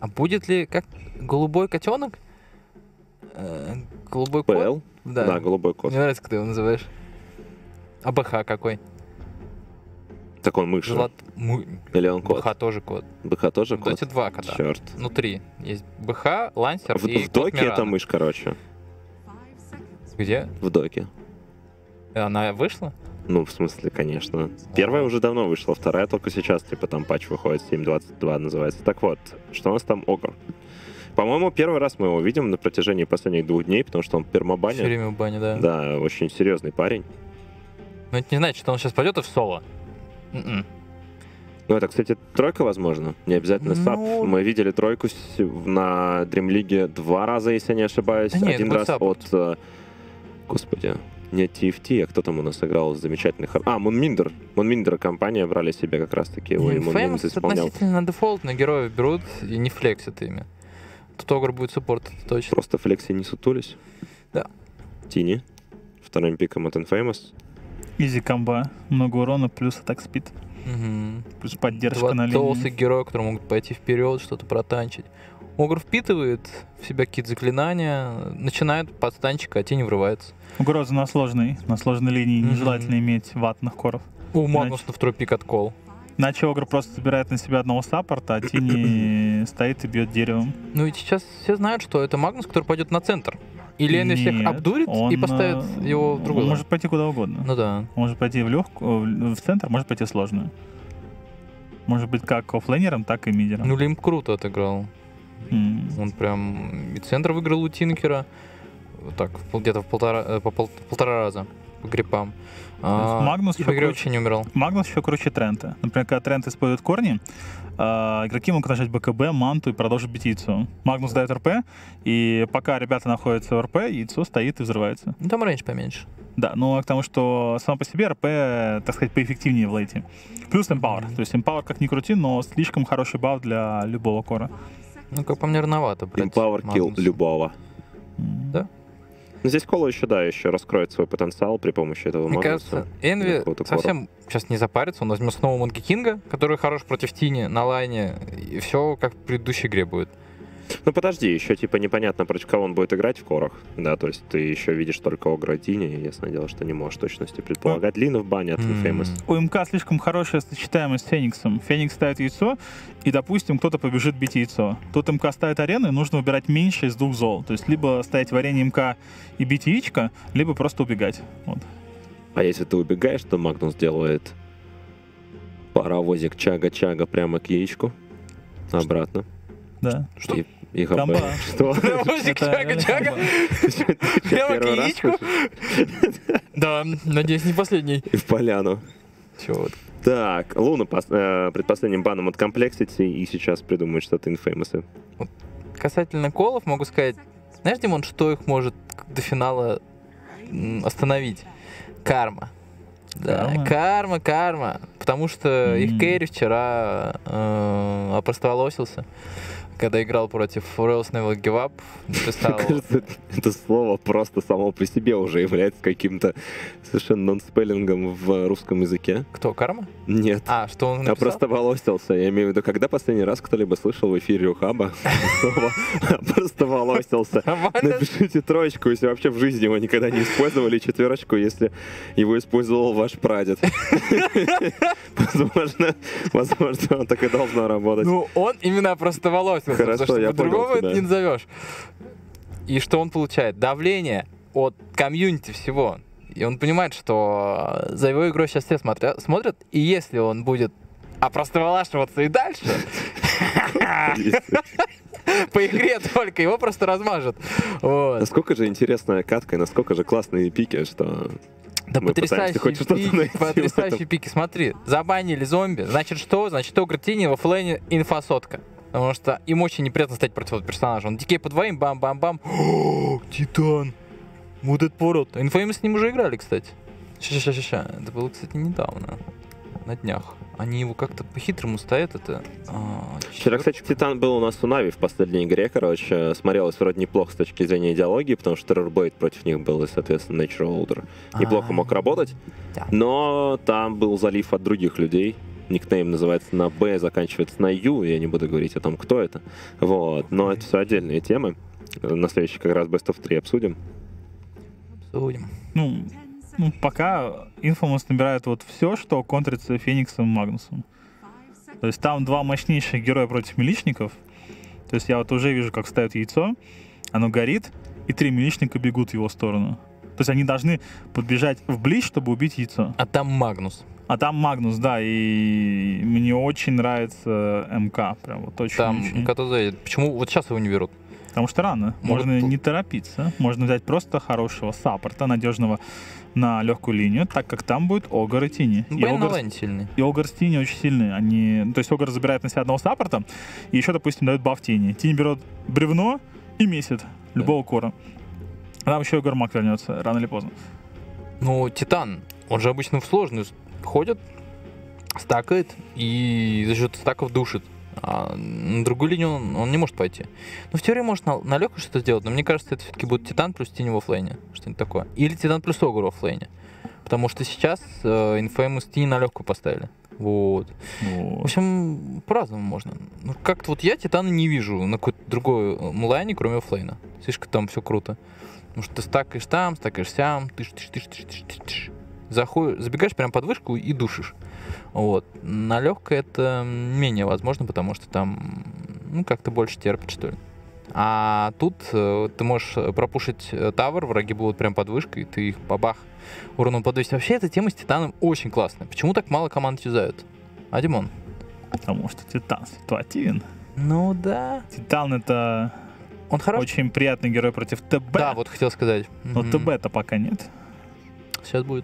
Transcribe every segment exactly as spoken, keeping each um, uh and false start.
А будет ли как голубой котенок? Э, голубой кот? ПЛ? Да. Да, голубой кот. Мне нравится, как ты его называешь. АБХ какой? Так он мышь. Золот... Му... Или он кот? БХ тоже кот. БХ тоже В кот? Доте два кота. Черт. Ну, три. Есть БХ, Лансер В, и в кот доке Мирана. это мышь, короче. Где? В доке. Она вышла? Ну, в смысле, конечно. Первая уже давно вышла, вторая только сейчас, типа, там патч выходит, семь двадцать два называется. Так вот, что у нас там Огр? По-моему, первый раз мы его видим на протяжении последних двух дней, потому что он в пермабане. Все время в бане, да. Да, очень серьезный парень. Но это не значит, что он сейчас пойдет и в соло. М-м. Ну, это, кстати, тройка, возможно. Не обязательно сап. Ну- Мы видели тройку с- на Dream League два раза, если я не ошибаюсь. Да нет, Один это раз саппорт. от... э, Господи, не ти эф ти, а кто там у нас играл из замечательных... А, Мунминдер. Мунминдер компания брали себе как раз-таки его, и Мунминдер Famous исполнял. относительно дефолтно героев берут и не флексят ими. Тут Огр будет суппорт, это точно. Просто флекси не сутулись. Да. Тини. Вторым пиком от Infamous. Изи комба, много урона, плюс атак спид, Мгм. плюс поддержка Два на толстых линии. героя, которые могут пойти вперед, что-то протанчить. Огр впитывает в себя какие-то заклинания, начинает под станчика, а тень врывается. Угроза на сложной, на сложной линии Мгм. нежелательно иметь ватных коров. У Магнуса на второй пик откол. Иначе Огр просто забирает на себя одного саппорта, а Тини стоит и бьет деревом. Ну и сейчас все знают, что это Магнус, который пойдет на центр. Или он всех Нет, обдурит он, и поставит э, его в другой. Он лан. может пойти куда угодно. Ну да. Он может пойти в легкую, в центр, может пойти в сложную. Может быть как оффлейнером, так и мидером. Ну Лимп круто отыграл. М. Он прям и центр выиграл у Тинкера. Вот так, в пол- где-то в полтора, э, по пол- полтора раза по гриппам. А, Магнус и ещё в игре круче. вообще не умирал. Магнус еще круче Трента. Например, когда Трент использует корни, э, игроки могут нажать БКБ, манту и продолжить бить яйцо. Магнус дает РП, и пока ребята находятся в РП, яйцо стоит и взрывается. Ну там рейндж поменьше. Да, но к тому, что сам по себе РП, так сказать, поэффективнее в лейте. Плюс Empower. То есть Empower как ни крути, но слишком хороший баф для любого кора. Ну, как по мне, рановато, брать Empower kill Магнуса. любого. М. Да? Ну, здесь Кола еще, да, еще раскроет свой потенциал при помощи этого Мне Магнуса. кажется, Энви какого-то кора. совсем сейчас не запарится. Он возьмет снова Монки Кинга, который хорош против Тини на лайне. И все как в предыдущей игре будет. Ну подожди, еще типа непонятно, против кого он будет играть в корах. Да, то есть ты еще видишь только Огра и Тини, и ясное дело, что не можешь в точности предполагать. Лина в бане от Infamous. М. У МК слишком хорошая сочетаемость с Фениксом. Феникс ставит яйцо, и, допустим, кто-то побежит бить яйцо. Тут МК ставит арену, и нужно выбирать меньше из двух зол. То есть либо ставить варенье МК и бить яичко, либо просто убегать. Вот. А если ты убегаешь, то Магнус делает паровозик чага-чага прямо к яичку. Обратно. Да. Что? И, и ХБ. Комба. Что? Паровозик Это чага-чага. Прямо к Первый раз яичку? слышишь? Да, надеюсь, не последний. И в поляну. Чего вот. Так, Луна пос- э, предпоследним баном от Complexity, и сейчас придумает что-то Infamous. Касательно колов могу сказать, знаешь, Димон, что их может до финала м, остановить? Карма. Да, Карма? карма, карма. Потому что их М. Кэрри вчера э, опростоволосился, когда играл против Royals Never Give Up. Написал... Мне кажется, это, это слово просто само по себе уже является каким-то совершенно нон-спеллингом в русском языке. Кто, карма? Нет. А, что он Я написал? просто волосился. Я имею в виду, когда последний раз кто-либо слышал в эфире Ухаба слово «просто волосился». Нормально? Напишите троечку, если вообще в жизни его никогда не использовали, четверочку, если его использовал ваш прадед. Возможно, возможно, он так и должно работать. Ну, он именно опростоволосился, Хорошо, потому что я по-другому понял это тебя. не назовешь. И что он получает? Давление от комьюнити всего. И он понимает, что за его игрой сейчас все смотрят, смотрят, и если он будет опростоволашиваться и дальше, по игре только, его просто размажет. Вот. Насколько же интересная катка и насколько же классные пики, что... Да мы пытаемся потрясающие хоть что-то пики, найти в потрясающие этом. пики. Смотри, забанили зомби, значит что? Значит, Огр Тини во флейне инфосотка. Потому что им очень неприятно стать против этого персонажа. Он дикей по двоим, бам-бам-бам. О, Титан! Вот это поворот. Infamous с ним уже играли, кстати. Ща-ща-ща-ща. Это было, кстати, недавно. На днях. Они его как-то по-хитрому стоят, это... а, Вчера, кстати, Титан был у нас у Нави в последней игре, короче, смотрелось вроде неплохо с точки зрения идеологии, потому что Terrorblade против них был, и, соответственно, Natural Order неплохо мог работать, Да. но там был залив от других людей, никнейм называется на Б, заканчивается на Ю, я не буду говорить о том, кто это. Вот. Но это все отдельные темы. На следующий как раз Best of три обсудим. Обсудим. Ну, ну, пока Infamous набирает вот все, что контрится Фениксом и Магнусом. То есть там два мощнейших героя против милишников. То есть я вот уже вижу, как ставят яйцо, оно горит, и три милишника бегут в его сторону. То есть они должны подбежать вблизь, чтобы убить яйцо. А там Магнус. А там Магнус, да, и мне очень нравится МК. Прям вот очень. Там очень. КТЗ. Почему вот сейчас его не берут? Потому что рано. Может, Можно тут- не торопиться. Можно взять просто хорошего саппорта, надежного на легкую линию, так как там будет Огр и Тини. Ну, И Бен на Огр, лейне сильный. и Огр с Тини очень сильные. Они, ну, то есть Огр забирает на себя одного саппорта, и еще, допустим, дает баф Тини. Тини берет бревно и месит любого кора. А там еще Огр Мак вернется, рано или поздно. Ну, Титан, он же обычно в сложную ходит, стакает и за счет стаков душит. А на другую линию он, он не может пойти. Ну, в теории может на, на легкую что-то сделать, но мне кажется, это все-таки будет Титан плюс Тини в оффлейне. Что-нибудь такое. Или Титан плюс Огр в оффлейне. Потому что сейчас э, Infamous Тини на легкую поставили. Вот. В Вот. общем, по-разному можно. Ну, как-то вот я Титана не вижу на какой-то другой лайне, кроме оффлейна. Слишком там все круто. Потому что ты стакаешь там, стакаешь сям, тыш, тыш, тыш, тыш, тыш, тыш, тыш. Заходишь, забегаешь прям под вышку и душишь. Вот. На легкой это менее возможно, потому что там, ну, как-то больше терпит, что ли. А тут э, ты можешь пропушить э, тавер, враги будут прям под вышкой, и ты их бабах уроном подвесить. Вообще, эта тема с Титаном очень классная. Почему так мало команд юзают? А, Димон? Потому что Титан ситуативен. Ну да. Титан — это Он хороший. очень приятный герой против ТБ. Да, вот хотел сказать. Но Мгм. ТБ-то пока нет. Сейчас будет.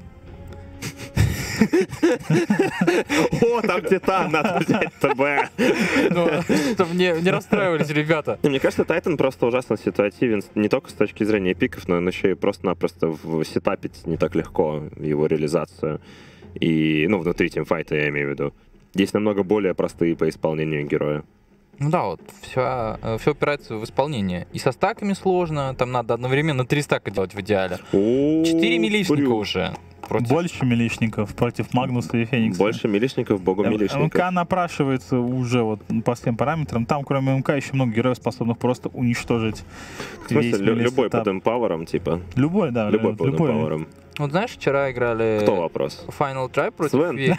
О, там Титан, надо взять ТБ. Ну, чтобы не не расстраивались ребята. Не, мне кажется, Тайтан просто ужасно ситуативен не только с точки зрения пиков, но еще и просто-напросто в- сетапить не так легко его реализацию. И, ну, внутри тимфайта, я имею в виду. Есть намного более простые по исполнению героя. Ну да, вот все, все опирается в исполнение. И со стаками сложно, там надо одновременно три стака делать в идеале. Четыре милишника уже. Против... Больше милишников против Магнуса и Феникса. Больше милишников, богу М- милишников. МК напрашивается уже вот по всем параметрам. Там, кроме МК, еще много героев, способных просто уничтожить В смысле, весь лю- любой милисетап. под эмпауэром, типа. Любой, да. Любой да, под любой. эмпауэром. Вот знаешь, вчера играли Кто вопрос? Final Try против Свен? Веги.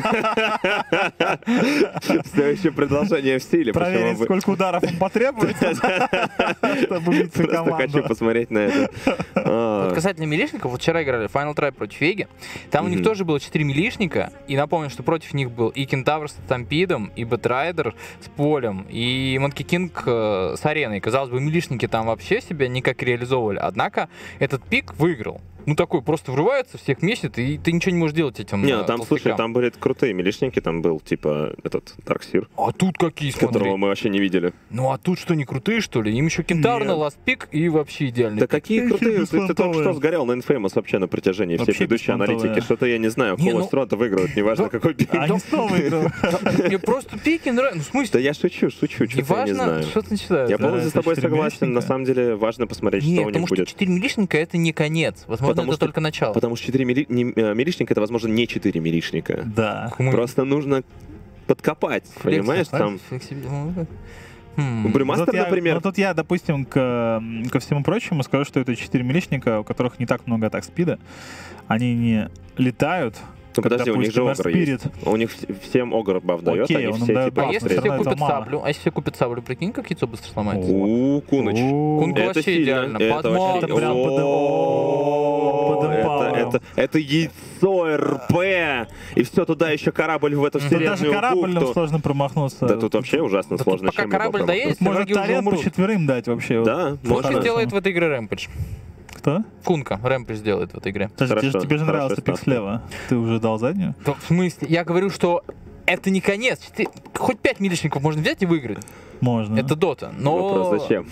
Следующее предложение в стиле. Проверить, почему вы- сколько ударов он потребуется, чтобы убить всю Просто хочу команду. посмотреть на это. А, Вот касательно милишников, вот вчера играли Final Try против Веги. Там у них Мгм. тоже было четыре милишника. И напомню, что против них был и Кентавр с Стампидом, и Бэтрайдер с Полем, и Монки Кинг э, с Ареной. Казалось бы, милишники там вообще себя никак не реализовывали. Однако этот пик выиграл. Ну такой, просто врывается, всех месяц, и ты ничего не можешь делать этим Не, э, ну там, толстякам. слушай, там были крутые милишники, там был, типа, этот, Дарксир, А тут какие, смотри. которого мы вообще не видели. Ну а тут что, не крутые, что ли? Им еще Кентавр Нет. на ласт пик и вообще идеальный Да пик. какие Ты крутые, ещё ты, ты только беспонтовые. что сгорел на Infamous вообще на протяжении всей Вообще предыдущей беспонтовые. аналитики. Что-то я не знаю, Не, Холл ну- Стронта выигрывает, неважно Да. какой пик. Они снова выиграли. Мне просто пики нравятся. Ну, в смысле, Да я шучу, шучу, что-то я не неважно, знаю. что ты начинаешь. Я Да, полностью с это тобой четыре согласен. милишника. На самом деле важно посмотреть, Нет, что у потому них что будет. четыре милишника это не конец. Возможно, Потому это что- только начало. Потому что четыре мили... не- э, милишника это, возможно, не четыре милишника. Да. Мы- Просто нужно подкопать, Флекс, понимаешь? а? Там Флексибиль- ну, хм. у Бремастер, Вот я- например, ну, тут я, допустим, к, ко всему прочему скажу, что это четыре милишника, у которых не так много атак спида. Они не летают. ну как, подожди, у них же допустим, Огр есть. Spirit. У них вс- всем Огр баф дает, Окей, они он им все дает типа А баф, если всё все равно это купят мало. саблю? А если все купят саблю, прикинь, как яйцо быстро сломается? У, Куныч. О, Кунг Это вообще сильно, идеально. это Под вообще- Это прям под- О, под это- эмпауэром. это- Это яйцо РП, и все туда еще корабль в эту Мгм. Тут даже вселенную кораблем бухту. сложно промахнуться. Да тут вообще ужасно Да тут сложно. пока чем либо корабль промахнуться. доедет, Может враги уже талент умрут. четверым дать вообще. вот. Да, Вот можно. что Хорошо. делает в этой игре Рэмпидж. Кто? Кунка Рэмпидж делает в этой игре. Подожди, тебе же- Хорошо, тебе же хорошая нравился пик ставка. слева. Ты уже дал заднюю? Да, в смысле? Я говорю, что это не конец. Ты- хоть пять милишников можно взять и выиграть. Можно. Это дота. Но... Вопрос, зачем?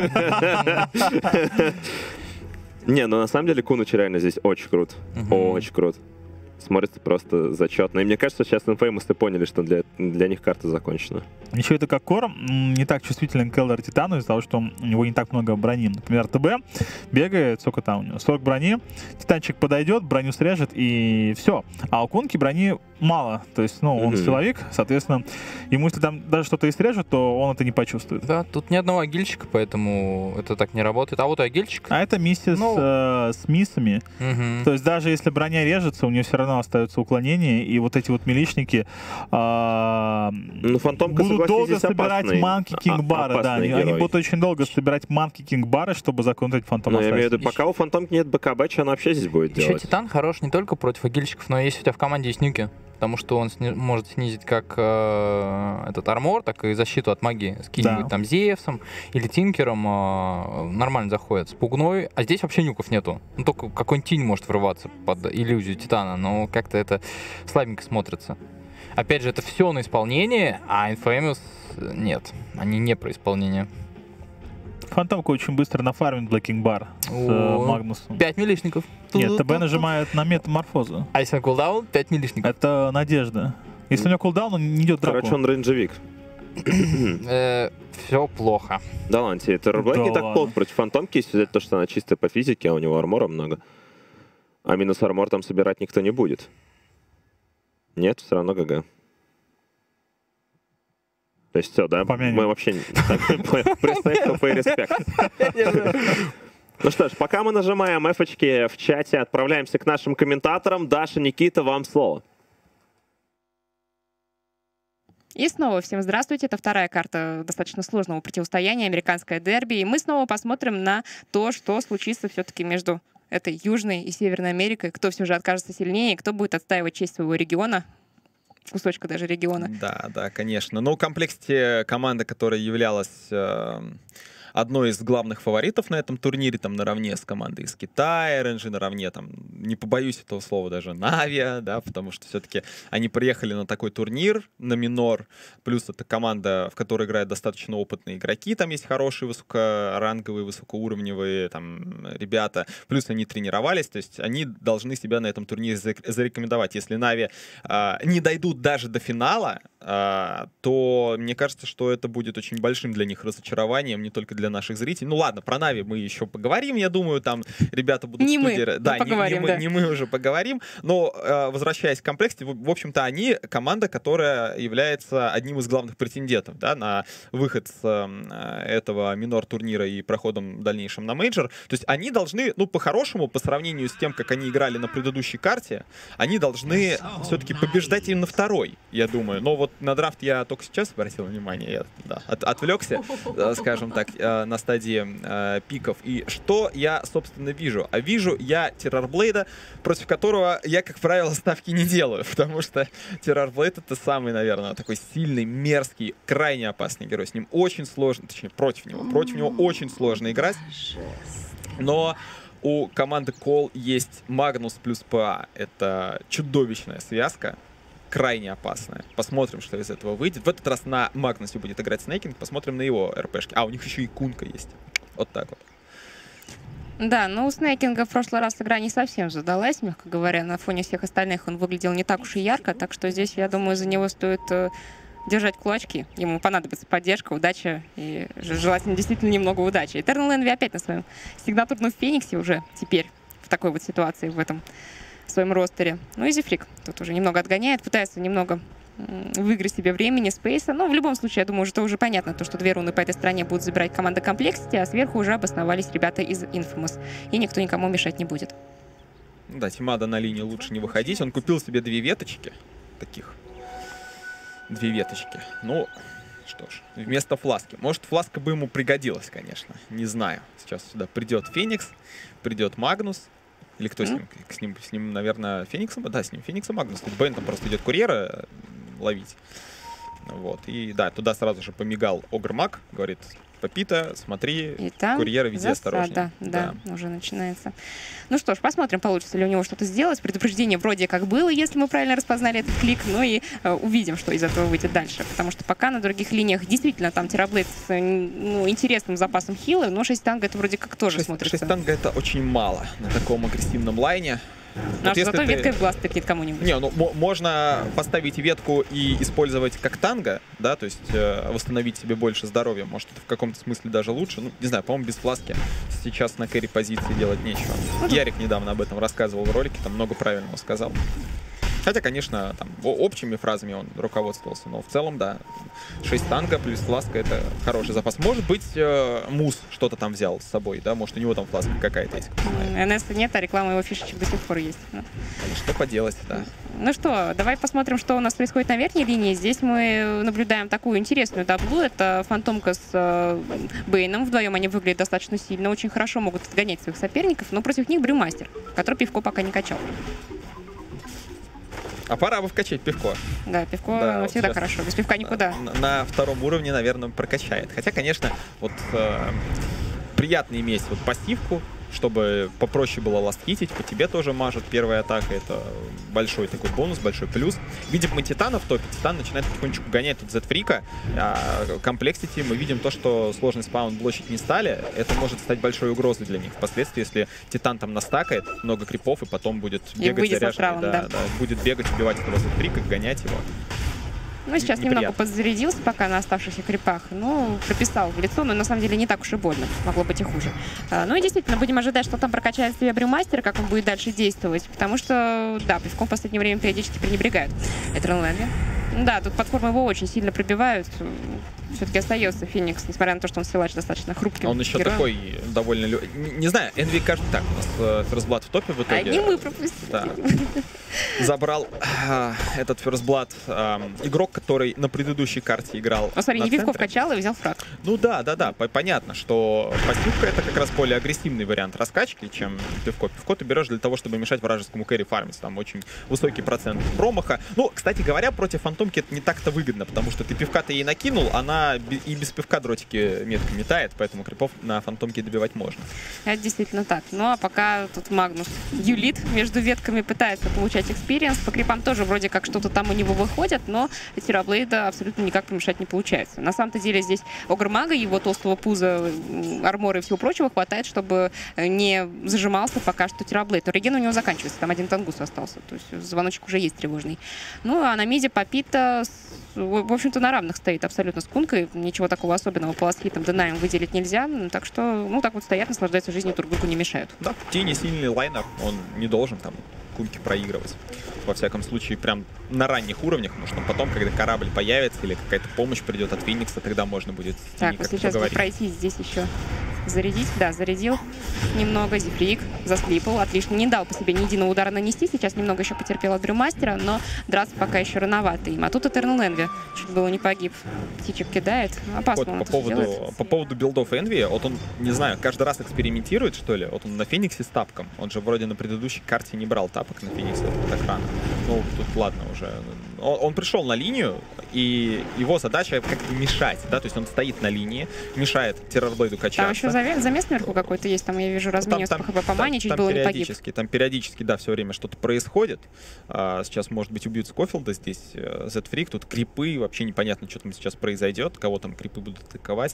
Не, ну на самом деле Кунуч реально здесь очень крут. Мгм. Очень крут. Смотрится просто зачетно. И мне кажется, сейчас Infamous поняли, что для, для них карта закончена. Еще это как кор м, не так чувствителен к Элдер Титану из-за того, что у него не так много брони. Например, ТБ бегает, сколько там у него, сорок брони, Титанчик подойдет, броню срежет и все. А у Кунки брони мало. То есть, ну, он Мгм. силовик, соответственно, ему если там даже что-то и срежет, то он это не почувствует. Да, тут ни одного агильщика, поэтому это так не работает. А вот и агильщик. А это миссия Ну. с, э, с миссами. Мгм. То есть даже если броня режется, у нее все равно остаются уклонения, и вот эти вот милишники а, Ну, Фантомка, будут долго согласитесь, собирать опасный- манки а- кинг-бары, да, опасный они, они герой. будут очень долго собирать манки кинг-бары, чтобы законтрить фантома. Но я имею в виду, Еще- пока у Фантомки нет БКБ, что она вообще здесь будет Еще делать? Титан хорош не только против агильщиков, но и если у тебя в команде есть нюки. Потому что он сни- может снизить как э, этот армор, так и защиту от магии. С каким-нибудь Да. там Зевсом или Тинкером э, нормально заходит. С Пугной. А здесь вообще нюков нету. Ну, только какой-нибудь тень может врываться под иллюзию Титана. Но как-то это слабенько смотрится. Опять же, это все на исполнение, а Infamous нет. Они не про исполнение. Фантомка очень быстро нафармит Блэкинг Бар с э, О. Магнусом. пять милишников. Нет, ТБ нажимает на метаморфозу. А если на кулдаун, пять милишников. Это надежда. Если у него кулдаун, он не идет в драку. Короче, он рейнджевик. Все плохо. Да ладно, тебе Террорблэк Да не так ладно. плохо против Фантомки, если взять то, что она чистая по физике, а у него армора много. А минус армор там собирать никто не будет. Нет, все равно ГГ. То есть все, да? Помянем. Мы вообще... Представь, ХП и респект. Ну что ж, пока мы нажимаем эфочки в чате, отправляемся к нашим комментаторам. Даша, Никита, вам слово. И снова всем здравствуйте. Это вторая карта достаточно сложного противостояния, американское дерби. И мы снова посмотрим на то, что случится все-таки между этой Южной и Северной Америкой. Кто все же окажется сильнее, кто будет отстаивать честь своего региона, кусочка даже региона. Да, да, конечно. Но в комплекте команда, которая являлась э, одной из главных фаворитов на этом турнире, там наравне с командой из Китая, эр эн джи наравне, там, не побоюсь этого слова, даже Навиа, да, потому что все-таки они приехали на такой турнир, на минор, плюс это команда, в которой играют достаточно опытные игроки, там есть хорошие высокоранговые, высокоуровневые там ребята, плюс они тренировались, то есть они должны себя на этом турнире зарекомендовать. Если Нави э, не дойдут даже до финала, э, то мне кажется, что это будет очень большим для них разочарованием, не только для наших зрителей. Ну ладно, про Нави мы еще поговорим, я думаю, там ребята будут Не в мы, студии. но Да, не- поговорим, не, мы, да. не мы уже поговорим. Но э, возвращаясь к комплекте, в, в общем-то, они команда, которая является одним из главных претендентов, да, на выход с э, этого минор-турнира и проходом в дальнейшем на мейджор. То есть они должны, ну, по-хорошему, по сравнению с тем, как они играли на предыдущей карте, они должны все-таки побеждать именно второй, я думаю. Но вот на драфт я только сейчас обратил внимание, я да, от, отвлекся, э, скажем так, э, на стадии э, пиков. И что я, собственно, вижу? А вижу я Террорблейда, против которого я, как правило, ставки не делаю, потому что Террорблейд — это самый, наверное, такой сильный, мерзкий, крайне опасный герой. С ним очень сложно, точнее, против него, против него очень сложно играть. Но у команды Кол есть Магнус плюс ПА. Это чудовищная связка, крайне опасная. Посмотрим, что из этого выйдет. В этот раз на Магнусе будет играть Снейкинг. Посмотрим на его РПшки. А, у них еще и Кунка есть. Вот так вот. Да, но у Снейкинга в прошлый раз игра не совсем задалась, мягко говоря. На фоне всех остальных он выглядел не так уж и ярко, так что здесь, я думаю, за него стоит э, держать кулачки. Ему понадобится поддержка, удача и ж- желательно действительно немного удачи. Eternal Envy опять на своем сигнатурном Фениксе уже теперь в такой вот ситуации в этом своем ростере. Ну и Зифрик тут уже немного отгоняет, пытается немного м, выиграть себе времени, спейса. Но в любом случае, я думаю, что уже понятно, то, что две руны по этой стране будут забирать команда Complexity, а сверху уже обосновались ребята из Infamous. И никто никому мешать не будет. Ну да, Тимада на линии лучше не выходить. Он купил себе две веточки. Таких. Две веточки. Ну, что ж, вместо фласки. Может, фласка бы ему пригодилась, конечно. Не знаю. Сейчас сюда придет Феникс, придет Магнус. Или кто с ним? С ним, с ним, наверное, Фениксом? Да, с ним Фениксом Магнус. Бен там просто идет курьера ловить. Вот. И да, туда сразу же помигал Огр-Маг. Говорит, Папита, смотри, И там курьера, веди засада, осторожнее. Да, да, уже начинается. Ну что ж, посмотрим, получится ли у него что-то сделать. Предупреждение вроде как было, если мы правильно распознали этот клик. Ну и э, увидим, что из этого выйдет дальше. Потому что пока на других линиях действительно там Террорблейд с э, ну, интересным запасом хила, но шесть танга это вроде как тоже шесть, смотрится. шесть танга это очень мало на таком агрессивном лайне. Ну, а Вот что если зато ты- веткой в глаз тыкнет кому-нибудь. Не, ну мо- можно поставить ветку и использовать как танго, да, то есть э, восстановить себе больше здоровья. Может, это в каком-то смысле даже лучше. Ну, не знаю, по-моему, без фласки сейчас на кэрри позиции делать нечего. Ярик недавно об этом рассказывал в ролике, там много правильного сказал. Хотя, конечно, там о- общими фразами он руководствовался, но в целом, да, шесть танка плюс фласка — это хороший запас. Может быть, э, Мус что-то там взял с собой, да, может, у него там фласка какая-то есть. эн эс нет, а реклама его фишечек до сих пор есть. Что поделать, да. Ну что, давай посмотрим, что у нас происходит на верхней линии. Здесь мы наблюдаем такую интересную таблу. Это Фантомка с э, Бэйном. Вдвоем они выглядят достаточно сильно, очень хорошо могут отгонять своих соперников, но против них Брюмастер, который пивко пока не качал. А пора бы вкачать пивко. Да, пивко Да, ну, вот всегда сейчас хорошо, без пивка никуда. На, на втором уровне, наверное, прокачает. Хотя, конечно, вот э, приятно иметь вот пассивку, чтобы попроще было ласthитить, по тебе тоже мажет первая атака, это большой такой бонус, большой плюс. Видим мы Титана в топе, Титан начинает потихонечку гонять тут Z-фрика, а комплексити мы видим то, что сложный спаун блочить не стали, это может стать большой угрозой для них. Впоследствии, если Титан там настакает, много крипов, и потом будет И бегать заряженный, да, да. да, будет бегать, убивать этого Z-фрика, гонять его. Ну, сейчас неприятно. немного подзарядился пока на оставшихся крипах. Ну, прописал в лицо, но на самом деле не так уж и больно. Могло быть и хуже. А, ну и действительно, будем ожидать, что там прокачает себя Брюмастер, как он будет дальше действовать. Потому что, да, пивком в последнее время периодически пренебрегают. Этернленде. Да, тут платформы его очень сильно пробивают. Все-таки остается Феникс, несмотря на то, что он силач достаточно хрупким. Он еще героем. такой довольно... лю- Не, не знаю, Энви каждый так. У нас э, First Blood в топе в итоге. Одни мы пропустили. Да. Забрал э, этот First Blood э, игрок, который на предыдущей карте играл. Ну, смотри, на не пивко центре. вкачал и взял фраг. Ну да, да, да. по- Понятно, что пассивка — это как раз более агрессивный вариант раскачки, чем пивко. Пивко ты берешь для того, чтобы мешать вражескому кэрри фармить. Там очень высокий процент промаха. Ну, кстати говоря, против фантомки это не так-то выгодно, потому что ты пивка-то ей накинул, она би- и без пивка дротики метко метает, поэтому крипов на фантомке добивать можно. Это действительно так. Ну, а пока тут Магнус юлит между ветками, пытается получать экспириенс. По крипам тоже вроде как что-то там у него выходит, но Тираблейда абсолютно никак помешать не получается. На самом-то деле здесь Огр-мага, его толстого пуза, м, армора и всего прочего хватает, чтобы не зажимался пока что Тираблейд. Но реген у него заканчивается, там один тангус остался. То есть звоночек уже есть тревожный. Ну, а на миде Папита, в общем-то, на равных стоит абсолютно с Кункой. Ничего такого особенного по ласхитам Денаем выделить нельзя. Так что, ну, так вот стоят, наслаждаются жизнью, Тургуку не мешают. Да, Тини сильный лайнер, он не должен там Кунки проигрывать. Во всяком случае, прям на ранних уровнях, потому что потом, когда корабль появится или какая-то помощь придет от Феникса, тогда можно будет с Так, Тини вот как-то сейчас бы поговорить. пройти здесь еще зарядить. Да, зарядил немного. Зифрик засклипал. Отлично. Не дал по себе ни единого удара нанести. Сейчас немного еще потерпел от Брюмастера, но драться пока еще рановато им. А тут Этернал Энви чуть было не погиб. Птичек кидает. Опасно Вот он по это поводу, делает. по поводу билдов Энви, вот он, не знаю, каждый раз экспериментирует, что ли. Вот он на Фениксе с тапком. Он же вроде на предыдущей карте не брал тапок на Фениксе так рано. Ну, тут ладно уже. Он, он пришел на линию, и его задача как бы мешать, да, то есть он стоит на линии, мешает Террорблейду качаться. Там еще замес, замес наверху какой-то есть. Там я вижу размениваться по хп по мане, чуть там было не погиб. периодически, там периодически, да, все время что-то происходит. А, сейчас, может быть, убьют Скофилда, здесь э, Z-фрик, тут крипы, вообще непонятно, что там сейчас произойдет, кого там крипы будут атаковать.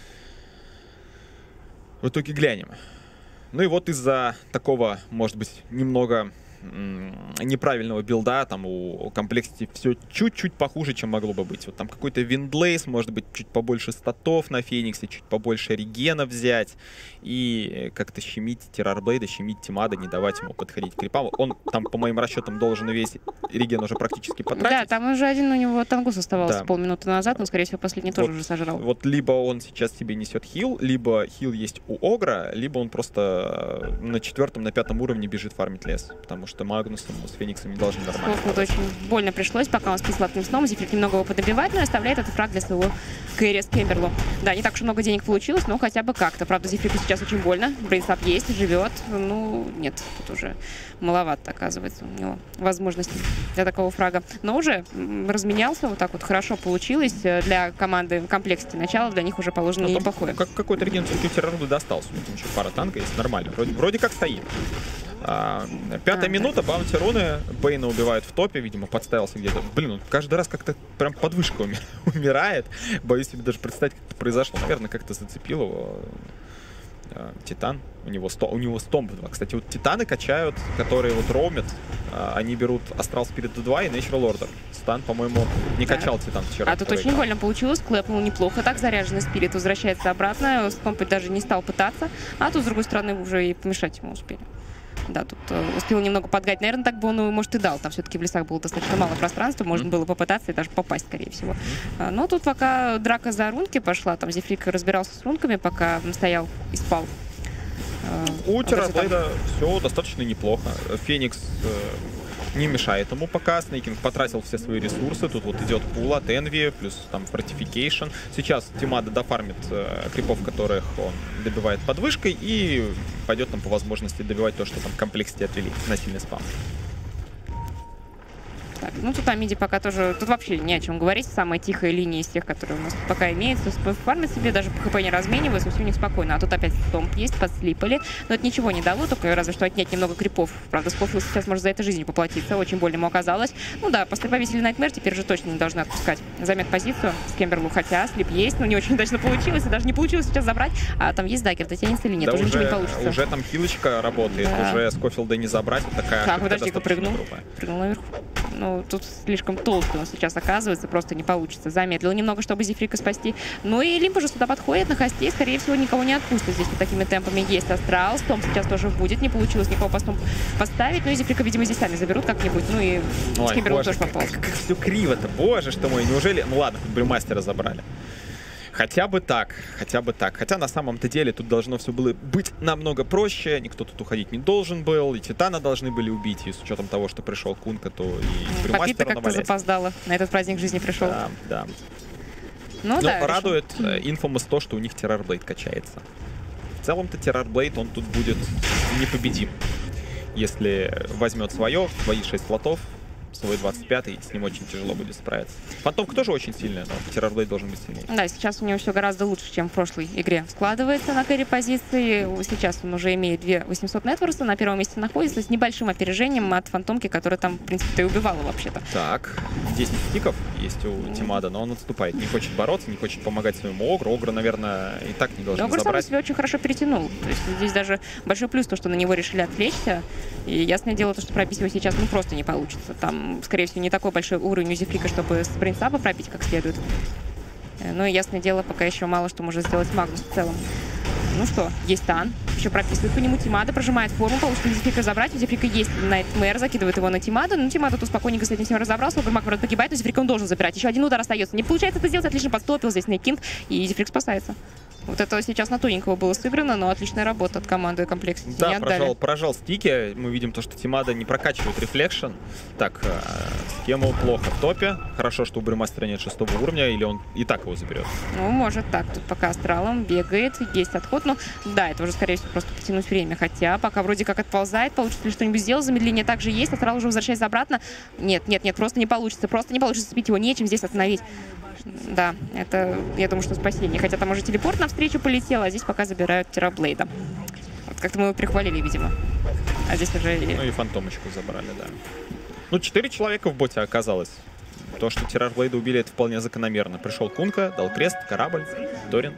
В итоге глянем. Ну и вот из-за такого, может быть, немного м, неправильного билда, там у комплексити все чуть-чуть похуже, чем могло бы быть. Вот там какой-то виндлейс, может быть, чуть побольше статов на Фениксе, чуть побольше регена взять и как-то щемить Террорблейда, щемить Тимада, не давать ему подходить к крипам. Он там, по моим расчетам, должен весь реген уже практически потратить. Да, там уже один у него тангус оставался Да. полминуты назад, но, скорее всего, последний тоже Вот- уже сожрал. Вот либо он сейчас себе несет хил, либо хил есть у Огра, либо он просто э, на четвертом, на пятом уровне бежит фармить лес. Потому что Магнусом с Фениксом не должны нормально. Скофилд очень больно пришлось, пока он спит сладким сном. Зифрик немного его подобивает, но оставляет этот фраг для своего кэрри Скэмберлу. Да, не так уж много денег получилось, но хотя бы как-то. Правда, Зифрику сейчас очень больно. Брейнсап есть, живет. Ну, нет, тут уже маловато, оказывается, у него возможностей для такого фрага. Но уже м, разменялся, вот так вот хорошо получилось. Для команды комплексити начала для них уже положено Ну, там неплохое. как, какой-то реген все-таки у Террорблейда достался. У него там еще пара танка есть, нормально. Вроде, вроде как стоит. А, пятая А, минута, баунти руны, Бэйна убивают в топе, видимо, подставился где-то. Блин, он каждый раз как-то прям подвышка уми- умирает. Боюсь себе даже представить, как это произошло. Наверное, как-то зацепил его а, Титан. У него, сто, у него стомп два. Кстати, вот Титаны качают, которые вот роумят. А, они берут Астрал Спирит два и Natural Order. Стан, по-моему, не Да. качал Титан вчера. А тут который очень играл. больно получилось, клэпнул неплохо, так заряженный спирит возвращается обратно, стомпать даже не стал пытаться, а тут, с другой стороны, уже и помешать ему успели. Да, тут э, успел немного подгадить. Наверное, так бы он, его, может, и дал. Там все-таки в лесах было достаточно мало пространства, можно было попытаться и даже попасть, скорее всего. А, но тут пока драка за рунки пошла, там Зефрик разбирался с рунками, пока стоял и спал. У Террорблейда все достаточно неплохо. Феникс э, не мешает ему пока. Снейкинг потратил все свои ресурсы. Тут вот идет пул от Энви, плюс там фортификейшн. Сейчас Тимада дофармит э, крипов, которых он добивает под вышкой, и пойдет там по возможности добивать то, что там в комплекте отвели на сильный спам. Так, ну тут о миде пока тоже, тут вообще не о чем говорить, самая тихая линия из тех, которые у нас пока имеется, фармит себе, даже по хп не разменивается, все у них спокойно, а тут опять стомп есть, подслипали, но это ничего не дало, только разве что отнять немного крипов, правда, Скофилд сейчас может за это жизнью поплатиться, очень больно ему оказалось, ну да, после повесили Найтмэр, теперь же точно не должны отпускать, займет позицию с Кемберлу, хотя слип есть, но не очень удачно получилось, и даже не получилось сейчас забрать, а там есть дагер, дотянется или нет, да уже, уже ничего не получится. Уже там хилочка работает, да. Уже Скофилда не забрать, вот такая так, подожди-ка, прыгнул, грубая. прыгнул наверху. Ну, тут слишком толстый он сейчас оказывается, просто не получится. Замедлил немного, чтобы Зефрика спасти. Ну и Лимп уже сюда подходит на хосте, и, скорее всего, никого не отпустит. Здесь вот такими темпами есть Астрал. Стом сейчас тоже будет, не получилось никого по стом поставить. Ну и Зефрика, видимо, здесь сами заберут как-нибудь. Ну и Скиберлу тоже попал. Как, как все криво-то, боже что мой, неужели... Ну ладно, хоть Брюмастера забрали. Хотя бы так, хотя бы так. Хотя на самом-то деле тут должно все было быть намного проще. Никто тут уходить не должен был. И Титана должны были убить. И с учетом того, что пришел Кунка, то и Попита как-то запоздала. На этот праздник жизни пришел. Да, да. Ну, Но да, радует Infamous то, что у них Террорблейд качается. В целом-то Террорблейд, он тут будет непобедим. Если возьмет свое, свои шесть слотов, свой двадцать пятый, с ним очень тяжело будет справиться. Фантомка тоже очень сильная, но Террорблейд должен быть сильнее. Да, сейчас у него все гораздо лучше, чем в прошлой игре складывается на кэрри позиции. Сейчас он уже имеет две восемьсот нетворса, на первом месте находится с небольшим опережением от Фантомки, которая там, в принципе-то, и убивала вообще-то. Так, десять стиков есть у Тимада, но он отступает. Не хочет бороться, не хочет помогать своему Огру. Огра, наверное, и так не должен Огр забрать. сам себя очень хорошо перетянул. То есть здесь даже большой плюс то, что на него решили отвлечься. И ясное дело, то, что пробить его сейчас ну просто не получится. Там, скорее всего, не такой большой уровень у Зефрика, чтобы с принцапа пробить как следует. Ну и ясное дело, пока еще мало что может сделать Магнус в целом. Ну что, есть тан. Еще прописывает по нему Тимада, прожимает форму, получится Зефрика забрать. У Зефрика есть Найтмэр, закидывает его на Тимада. Но Тимада тут спокойненько с этим всем разобрался. Огрмак вроде погибает, но Зефрика он должен забирать. Еще один удар остается. Не получается это сделать, отлично подстопил здесь Нейкинг, и Зефрик спасается. Вот это сейчас на тоненького было сыграно, но отличная работа от команды комплекс. Да, прожал, прожал стики. Мы видим то, что Тимада не прокачивает рефлекшн. Так, с Кему плохо в топе. Хорошо, что у Брюмастера нет шестого уровня, или он и так его заберет. Ну, может так. Тут пока Астралом бегает, есть отход. Ну, да, это уже, скорее всего, просто потянуть время. Хотя пока вроде как отползает, получится ли что-нибудь сделать. Замедление также есть. Астрал уже возвращается обратно. Нет, нет, нет, просто не получится. Просто не получится сбить его. Нечем здесь остановить. Да, это, я думаю, что спасение. Хотя там уже телепорт навстречу полетел, а здесь пока забирают Террорблейда. Вот как-то мы его прихвалили, видимо. А здесь уже... Ну и Фантомочку забрали, да. Ну, четыре человека в боте оказалось. То, что Террорблейда убили, это вполне закономерно. Пришел Кунка, дал крест, корабль, Торрент.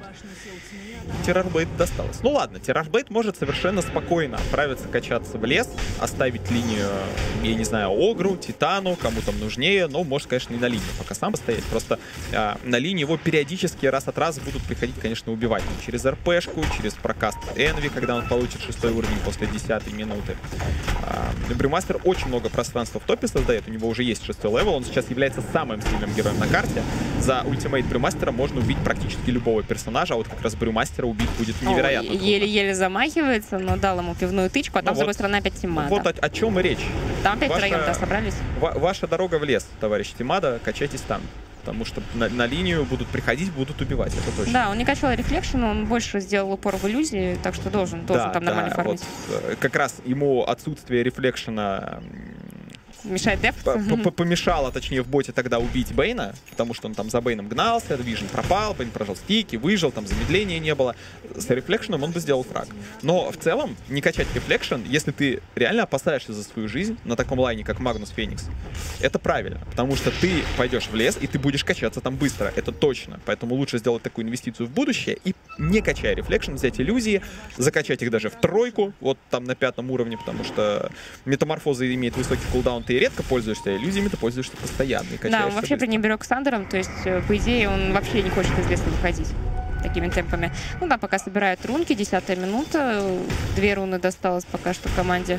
Террорблейд досталось. Ну ладно, Террорблейд может совершенно спокойно отправиться качаться в лес, оставить линию, я не знаю, Огру, Титану, кому там нужнее, но может, конечно, не на линии пока сам стоять. Просто а, на линии его периодически раз от раза будут приходить, конечно, убивать. Ну, через РПшку, через прокаст Энви, когда он получит шестой уровень после десятой минуты. А, Брюмастер очень много пространства в топе создает, у него уже есть шестой левел, он сейчас является самым сильным героем на карте. За ультимейт Брюмастера можно убить практически любого персонажа, а вот как раз Брюмастера убить будет невероятно. Еле-еле замахивается, но дал ему пивную тычку, а там, ну, с другой вот, стороны, опять Тимада. Вот о, о чем и речь. Там опять втроем-то собрались. Ва ваша дорога в лес, товарищ Тимада, качайтесь там. Потому что на, на линию будут приходить, будут убивать, это точно. Да, он не качал рефлекшн, он больше сделал упор в иллюзии, так что должен, должен да, там нормально да, фармить. Вот, как раз ему отсутствие рефлекшена мешает деф. Помешало, точнее, в боте тогда убить Бейна, потому что он там за Бейном гнался, Вижн пропал, Бейн прожал стики, выжил, там замедления не было. С рефлекшеном он бы сделал фраг. Но в целом, не качать рефлекшн, если ты реально опасаешься за свою жизнь на таком лайне, как Магнус Феникс, это правильно, потому что ты пойдешь в лес, и ты будешь качаться там быстро, это точно. Поэтому лучше сделать такую инвестицию в будущее и, не качая рефлекшн, взять иллюзии, закачать их даже в тройку, вот там на пятом уровне, потому что метаморфоза имеет высокий кулдаун, ты редко пользуешься, иллюзиями ты пользуешься постоянно. И да, он вообще пренебрег Ксандером, то есть, по идее, он вообще не хочет из леса выходить. такими темпами. Ну да, пока собирают рунки, десятая минута. Две руны досталось пока что команде.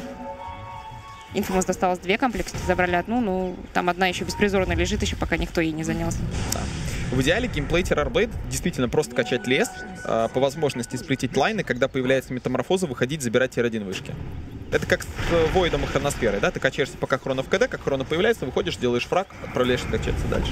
Infamous досталось две комплекции, забрали одну, ну там одна еще беспризорная лежит, еще пока никто ей не занялся. Да. В идеале геймплей Terrorblade действительно просто качать лес, а, по возможности сплетить лайны, когда появляется метаморфоза, выходить, забирать тир один вышки. Это как с Войдом и Хроносферой, да? Ты качаешься пока Хрона в КД, как Хрона появляется, выходишь, делаешь фраг, отправляешься качаться дальше.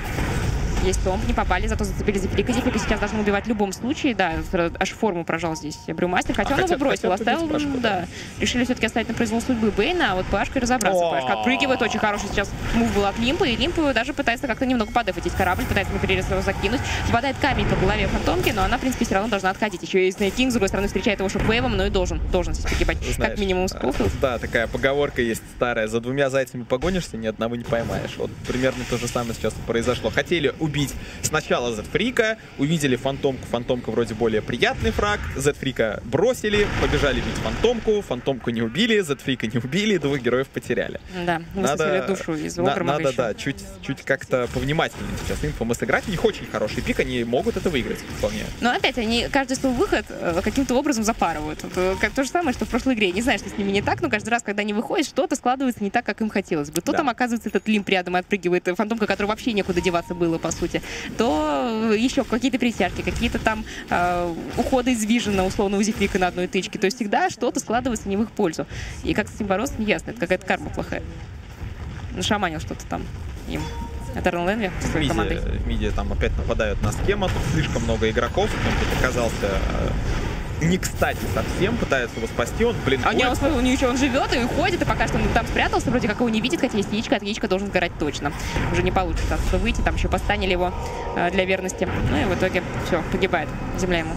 Есть томп, не попали, зато зацепили за Флика. Флика сейчас должны убивать в любом случае, да, аж форму прожал здесь Брюмастер, хотя а он хотят, его бросил, оставил, Пашку, да. да. Решили все-таки оставить на произвол судьбы Бейна, а вот Пашкой разобраться. Пашка отпрыгивает, очень хороший сейчас мув был от Лимпа, и Лимп даже пытается как-то немного подефать здесь корабль, пытается на перерез его закинуть. Попадает камень по голове Фантомки, но она, в принципе, все равно должна отходить. Еще и Снейк Кинг, с другой стороны, встречает его шоквейвом, но и должен, должен здесь погибать. Знаешь, как минимум Скофилд. Да, такая поговорка есть старая, за двумя зайцами погонишься, ни одного не поймаешь. Вот примерно то же самое сейчас произошло. Хотели убить сначала Зетфрика, увидели Фантомку, Фантомка вроде более приятный фраг, Зетфрика бросили, побежали бить Фантомку, Фантомку не убили, Зетфрика не убили, двух героев потеряли. Да, надо душу из на, Надо, еще. да, чуть, чуть как-то повнимательнее сейчас Infamous сыграть. У них очень хороший пик, они могут это выиграть вполне. Но опять, они каждый свой выход каким-то образом запарывают. Вот, как то же самое, что в прошлой игре. Не знаю, что с ними не так, но каждый раз, когда они выходят, что-то складывается не так, как им хотелось бы. То да. там оказывается этот Лимп рядом и отпрыгивает Фантомка, которой вообще некуда деваться было, по сути. То еще какие-то притяжки, какие-то там э, уходы из вижена, условно, у Зефрика на одной тычке. То есть всегда что-то складывается не в их пользу. И как с этим бороться, не ясно. Это какая-то карма плохая. Нашаманил что-то там им. Eternal Envy со своей командой. В миде там опять нападают на схему. Тут слишком много игроков. Он тут оказался... Э, не кстати совсем, пытается его спасти, он, блин, а у него, у него еще он живет и уходит, и пока что он там спрятался, вроде как его не видит, хотя есть яичко, от яичка должен сгорать точно. Уже не получится отсюда выйти, там еще постанили его э, для верности. Ну и в итоге все, погибает земля ему.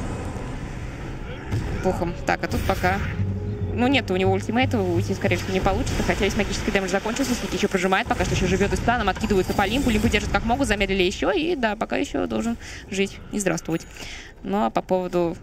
Пухом. Так, а тут пока... Ну нет, у него ультимейта, уйти, скорее всего, не получится, хотя весь магический дэмэдж закончился, Слики еще прожимает, пока что еще живет и станом, откидываются по Лимпу, Лимпы держат как могут, замедлили еще, и да, пока еще должен жить и здравствовать. Ну а по поводу...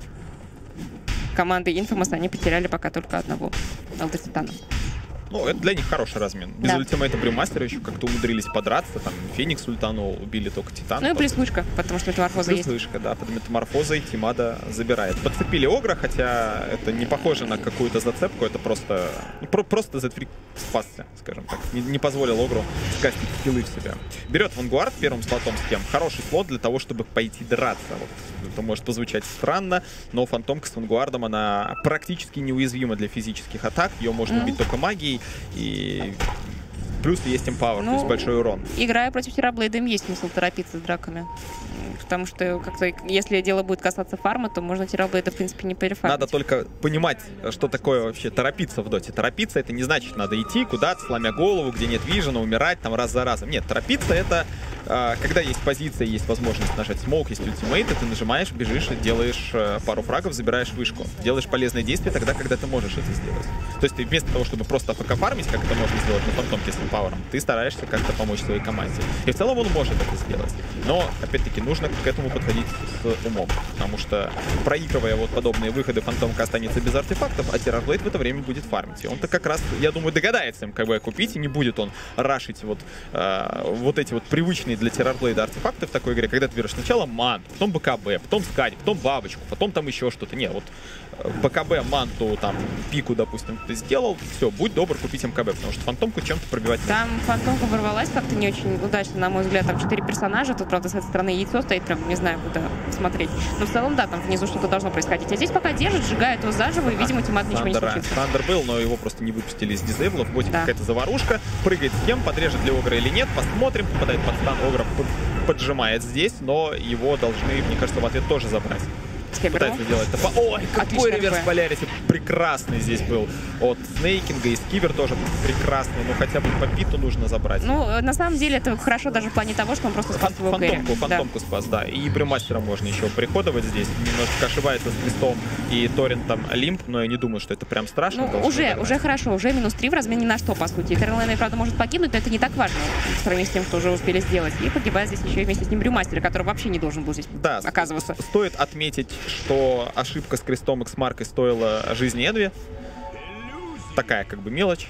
команды Infamous, они потеряли пока только одного Элдер Титана. Ну, это для них хороший размен. Без да. ультимейта Брюмастера еще как-то умудрились подраться. Там Феникс ультанул, убили только Титана. Ну и плюс вышка, потому что метаморфоза есть. Плюс вышка, да. Под метаморфозой Тимада забирает. Подцепили Огра, хотя это не похоже на какую-то зацепку. Это просто... Ну, про просто Зетфрик спасся, скажем так. Не, не позволил Огру скастить скиллы в себя. Берет Вангуард первым слотом с кем. Хороший слот для того, чтобы пойти драться. Вот. Это может позвучать странно, но Фантомка с Вангуардом, она практически неуязвима для физических атак. Ее можно mm. убить только магией. И плюс есть Empower, ну, то есть большой урон. Играя против Terrorblade, им есть смысл торопиться с драками. Потому что как-то, если дело будет касаться фарма, то можно Terrorblade, в принципе, не перефармить. Надо только понимать, что такое вообще торопиться в доте. Торопиться — это не значит, надо идти куда-то, сломя голову, где нет вижена, умирать там раз за разом. Нет, торопиться — это э, когда есть позиция, есть возможность нажать смоук, есть ультимейт, ты нажимаешь, бежишь, делаешь э, пару фрагов, забираешь вышку. Делаешь полезные действия тогда, когда ты можешь это сделать. То есть ты вместо того, чтобы просто АФК фармить, как это можно сделать на Фантомке с Empower'ом, ты стараешься как-то помочь своей команде. И в целом он может это сделать. Но, опять-таки, нужно к этому подходить с умом. Потому что, проигрывая вот подобные выходы, Фантомка останется без артефактов, а Terrorblade в это время будет фармить. И он-то как раз, я думаю, догадается им как бы купить, и не будет он рашить вот, э, вот эти вот привычные для Terrorblade артефакты в такой игре, когда ты берешь сначала манту, потом БКБ, потом скади, потом бабочку, потом там еще что-то. Не, вот БКБ, манту, там, пику, допустим, ты сделал, все, будь добр купить МКБ, потому что Фантомку чем-то пробивать. Там Фантомка ворвалась как-то не очень удачно, на мой взгляд. Там четыре персонажа, тут, правда, с этой стороны яйцо стоит, прям не знаю, куда смотреть. Но в целом, да, там внизу что-то должно происходить. А здесь пока держит, сжигает его заживо, и, видимо, Тимат ничего не случится. Сандер был, но его просто не выпустили из дизейблов. Вот да. какая-то заварушка. Прыгает с кем, подрежет ли Огра или нет. Посмотрим, попадает под стан. Огра поджимает здесь, но его должны, мне кажется, в ответ тоже забрать. Пытается сделать это. Ой, какой реверс полярити прекрасный здесь был от Снейкинга, и Скивер тоже прекрасный, но хотя бы по питу нужно забрать. Ну, на самом деле, это хорошо даже в плане того, что он просто спас его Фантомку, фантомку да. спас, да. И Брюмастера можно еще приходовать здесь. Немножко ошибается с крестом и торрентом Лимп, но я не думаю, что это прям страшно. Ну, уже, добрать. уже хорошо, уже минус три в размене ни на что, по сути. Терренлайн, правда, может покинуть, но это не так важно в сравнении с тем, что уже успели сделать. И погибает здесь еще и вместе с ним Брюмастер, который вообще не должен был здесь да, оказываться. Стоит отметить, что ошибка с крестом и с маркой стоила жизни Энви. Такая как бы мелочь.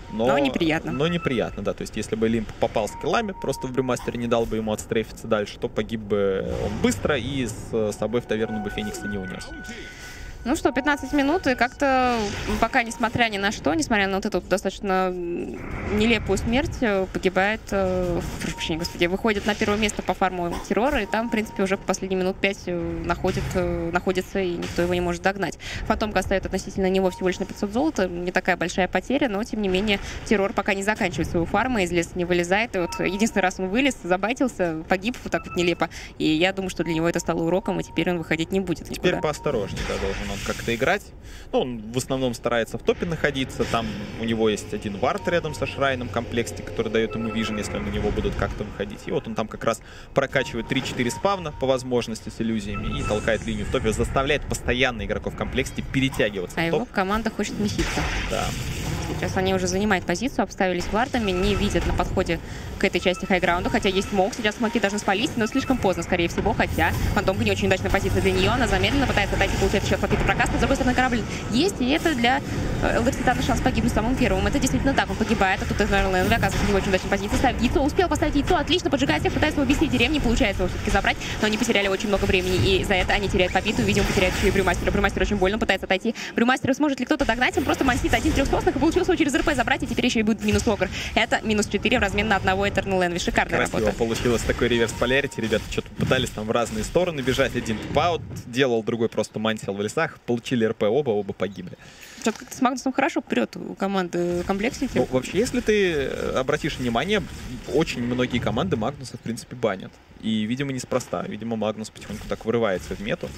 но, Но неприятно. Но неприятно, да. То есть, если бы Лимп попал с киллами, просто в брюмастере не дал бы ему отстрейфиться дальше, то погиб бы он быстро и с собой в таверну бы Феникса не унес. Ну что, пятнадцать минут, и как-то пока, несмотря ни на что, несмотря на вот эту достаточно нелепую смерть, погибает, э, прошу прощения, господи, выходит на первое место по фарму террора, и там, в принципе, уже в последние минут пять находит, э, находится, и никто его не может догнать. Фантомка остается относительно него всего лишь на пятьсот золота, не такая большая потеря, но, тем не менее, террор пока не заканчивает свою фарму, из леса не вылезает, и вот единственный раз он вылез, забайтился, погиб вот так вот нелепо, и я думаю, что для него это стало уроком, и теперь он выходить не будет никуда. Теперь поосторожнее, да, должен он как-то играть. Ну, он в основном старается в топе находиться. Там у него есть один вард рядом со шрайном в комплекте, который дает ему вижен, если на него будут как-то выходить. И вот он там как раз прокачивает три-четыре спавна по возможности с иллюзиями и толкает линию в топе, заставляет постоянно игроков в комплекте перетягиваться. А в его топ. команда хочет меситься. Да. Сейчас они уже занимают позицию, обставились вардами, не видят на подходе к этой части хайграунда, хотя есть смог, сейчас смоки должны спалить, но слишком поздно, скорее всего, хотя Фантомка не очень удачная позиция для нее, она замедленно пытается отойти, получает еще какие-то прокасты, с другой стороны корабль есть, и это для Элдер Титана шанс погибнуть самым первым, это действительно так, он погибает, а тут Эзнерлен оказывается не очень удачной позиции, ставит яйцо, успел поставить яйцо, отлично, поджигает всех, пытается его объяснить деревни, получается его все-таки забрать, но они потеряли очень много времени, и за это они теряют побиту, видимо, потеряют еще и Брюмастера, Брюмастер очень больно пытается отойти, Брюмастер сможет ли кто-то догнать, он просто мансит один трехсотных и получился через РП забрать, и теперь еще и будет минус огр. Это минус четыре в размен на одного Eternal Envy. Шикарная Красиво работа. получилось такой реверс полярити. Ребята что-то пытались там в разные стороны бежать. Один паут делал, другой просто мансил в лесах. Получили РП оба, оба погибли. Что-то как-то с Магнусом хорошо прет у команды комплексики. Ну, вообще, если ты обратишь внимание, очень многие команды Магнуса, в принципе, банят. И, видимо, неспроста. Видимо, Магнус потихоньку так вырывается в мету.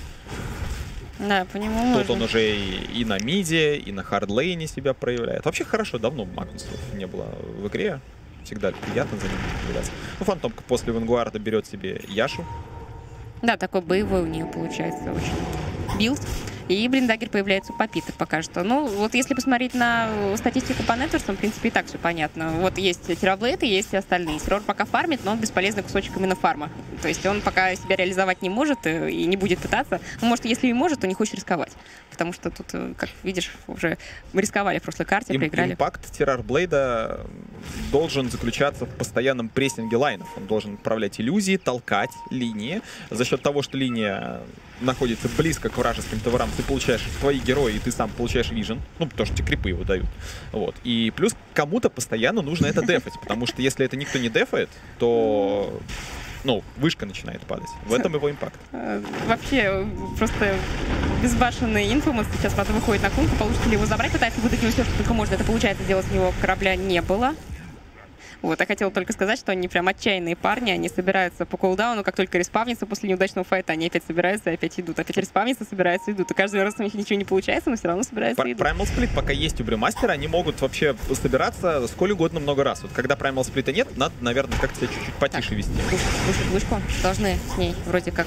Да, по нему Тут можно. он уже и, и на миде, и на хардлейне себя проявляет. Вообще хорошо, давно Магнуса не было в игре. Всегда приятно за ним наблюдать. Ну, Фантомка после Вангуарда берет себе Яшу. Да, такой боевой у нее получается очень билд. И Блиндагер появляется у Попиты пока что. Ну, вот если посмотреть на статистику по нетверсам, в принципе, и так все понятно. Вот есть Терраблейд и есть остальные. Террор пока фармит, но он бесполезный кусочек именно фарма. То есть он пока себя реализовать не может и не будет пытаться. Ну, может, если и может, то не хочет рисковать. Потому что тут, как видишь, уже мы рисковали в прошлой карте, Им, проиграли. Импакт Террорблейда должен заключаться в постоянном прессинге лайнов. Он должен управлять иллюзии, толкать линии. За счет того, что линия находится близко к вражеским товарам, ты получаешь твои герои, и ты сам получаешь вижен. Ну, потому что тебе крипы его дают. Вот. И плюс кому-то постоянно нужно это дефать, потому что если это никто не дефает, то... Ну, вышка начинает падать. В этом его импакт. Вообще, просто безбашенный инфомас сейчас, правда, выходит на кунку, получится ли его забрать, пытается выдать ему все, что только можно. Это получается делать у него корабля не было. Вот, я хотела только сказать, что они прям отчаянные парни, они собираются по кулдауну, как только респавнится после неудачного файта, они опять собираются и опять идут. Опять респавнится, собираются и идут. И каждый раз у них ничего не получается, но все равно собираются и идут. Primal Split пока есть у Брюмастера, они могут вообще собираться сколь угодно много раз. Вот когда Primal Split нет, надо, наверное, как-то себя чуть-чуть потише Так, вести. Слушай, вышку должны с ней вроде как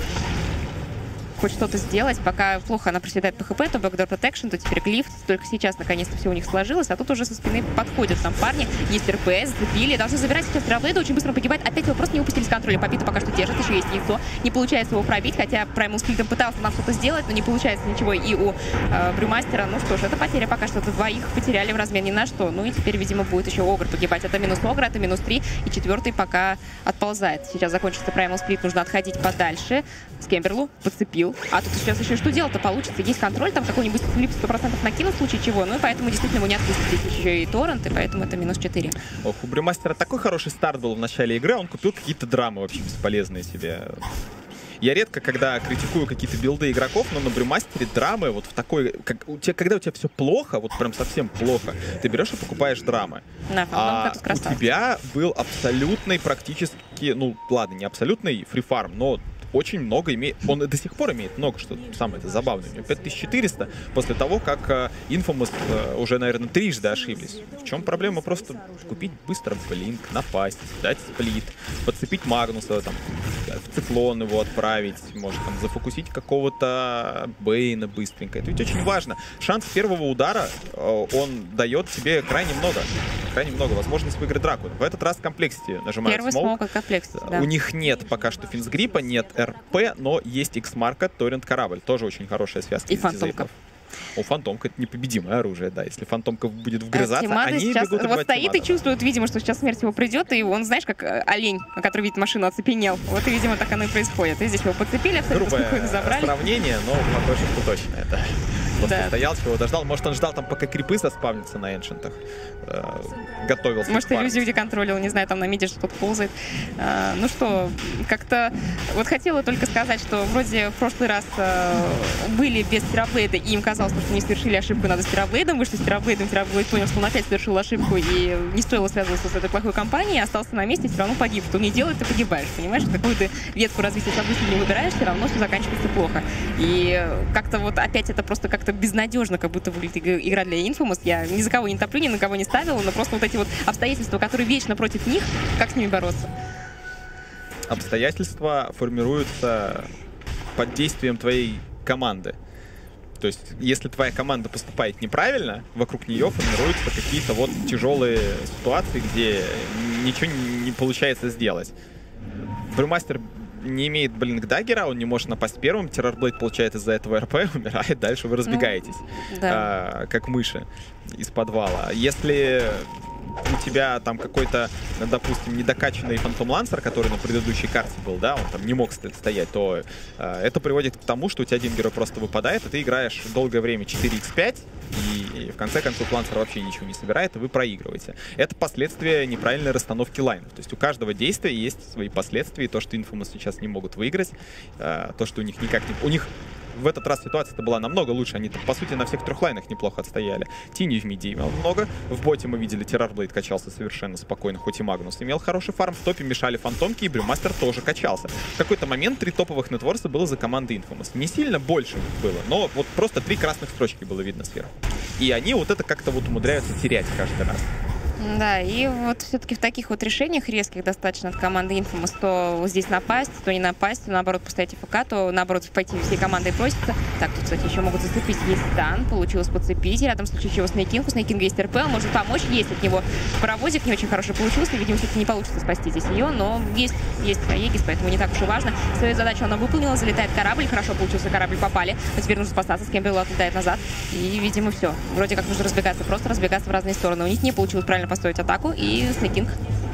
хоть что-то сделать. Пока плохо она проседает ПХП, то Backdoor Protection, то теперь глифт. Только сейчас наконец-то все у них сложилось, а тут уже со спины подходят там парни. Есть РПС, зацепили. Должны забирать сейчас Терраблейда, очень быстро погибает. Опять его просто не упустили с контроля. Попита пока что держит, еще есть яйцо. Не получается его пробить, хотя Primal Split пытался нам что-то сделать, но не получается ничего и у э, Брюмастера. Ну что ж, это потеря пока что. Двоих потеряли в размен ни на что. Ну и теперь, видимо, будет еще Огр погибать. Это минус Огр, это минус три. И четвертый пока отползает. Сейчас закончится Primal Split, нужно отходить подальше. Скемберлу подцепил. А тут сейчас еще что делать-то получится? Есть контроль, там какой-нибудь флип сто процентов накинут в случае чего. Ну и поэтому действительно его не отпустить. Здесь еще и торрент, и поэтому это минус четыре. Ох, у Брюмастера такой хороший старт был в начале игры, он купил какие-то драмы вообще бесполезные себе. Я редко, когда критикую какие-то билды игроков, но на Брюмастере драмы вот в такой... Как, у тебя, когда у тебя все плохо, вот прям совсем плохо, ты берешь и покупаешь драмы. Да, а у тебя был абсолютный практически... Ну, ладно, не абсолютный фрифарм, но очень много имеет, он до сих пор имеет много, что самое это забавное. У него пять тысяч четыреста после того, как uh, Infamous uh, уже, наверное, трижды ошиблись. В чем проблема? Просто купить быстро блинк, напасть, дать сплит, подцепить Магнуса, там, в циклон его отправить, может, там, зафокусить какого-то Бейна быстренько. Это ведь очень важно. Шанс первого удара, uh, он дает тебе крайне много. Крайне много. Возможность выиграть драку. В этот раз в комплекте нажимают Первый смоук. смоук комплекте, да. У них нет пока что финсгриппа, нет РП, но есть X-марка, торрент корабль. Тоже очень хорошая связка. И Фантомка. У Фантомка это непобедимое оружие, да. Если Фантомка будет вгрызаться, Тимада они сейчас бегут вот убивать стоит Тимада, и чувствует, видимо, что сейчас смерть его придет, и он, знаешь, как э, олень, который видит машину, оцепенел. Вот и, видимо, так оно и происходит. И здесь его подцепили, абсолютно грубое спокойно забрали. сравнение, но плохой шутку точно это. Просто Да. стоял, чего дождал. Может, он ждал там, пока крипы заспавнятся на эншентах. Э, готовился. Может, к фарму. иллюзию где контролил, не знаю, там на миде что-то ползает. А, ну что, как-то вот хотела только сказать, что вроде в прошлый раз а, были без Терраблейда, и им казалось, что они совершили ошибку, надо с Терраблейдом, вышли с Терраблейдом, Терраблейд понял, что он опять совершил ошибку, и не стоило связываться с этой плохой компанией, остался на месте, все равно погиб. Что не делает, ты погибаешь, понимаешь? Какую ты ветку развития событий не выбираешь, все равно все заканчивается плохо. И как-то вот опять это просто как-то безнадежно, как будто выглядит игра для Infamous. Я ни за кого не топлю, ни на кого не ставила, но просто вот эти вот обстоятельства, которые вечно против них, как с ними бороться? Обстоятельства формируются под действием твоей команды. То есть, если твоя команда поступает неправильно, вокруг нее формируются какие-то вот тяжелые ситуации, где ничего не получается сделать. Брюмастер не имеет блинк-даггера, он не может напасть первым, Террорблейд получает из-за этого РП, умирает, дальше вы разбегаетесь, Ну, да. а, как мыши из подвала. Если у тебя там какой-то, допустим, недокачанный Фантом Лансер, который на предыдущей карте был, да, он там не мог стоять, то э, это приводит к тому, что у тебя один герой просто выпадает, и ты играешь долгое время четыре икс пять, и, и в конце концов Лансер вообще ничего не собирает, и вы проигрываете. Это последствия неправильной расстановки лайнов. То есть у каждого действия есть свои последствия, и то, что Infamous сейчас не могут выиграть, э, то, что у них никак не... У них в этот раз ситуация-то была намного лучше. Они, по сути, на всех трех лайнах неплохо отстояли. Тини в миде имел много. В боте мы видели, Террорблейд качался совершенно спокойно, хоть и Магнус имел хороший фарм. В топе мешали Фантомки, и Брюмастер тоже качался. В какой-то момент три топовых нетворса было за командой Infamous. Не сильно больше было, но вот просто три красных строчки было видно сверху. И они вот это как-то вот умудряются терять каждый раз. Да, и вот все-таки в таких вот решениях резких достаточно от команды Infamous, то здесь напасть, то не напасть, то наоборот поставить АФК, то наоборот пойти всей командой просится. Так, тут, кстати, еще могут зацепить. Есть стан, получилось подцепить. Рядом в случае чего Снейкинг. У Снейкинга есть РП, он может помочь. Есть от него паровозик, не очень хороший получился. Видимо, все-таки не получится спасти здесь ее, но есть, есть Аегис, поэтому не так уж и важно. Свою задачу она выполнила, залетает корабль, хорошо получился корабль, попали. Но теперь нужно спасаться, Скемберл отлетает назад. И, видимо, все. Вроде как нужно разбегаться, просто разбегаться в разные стороны. У них не получилось правильно построить атаку, и Снейкинг.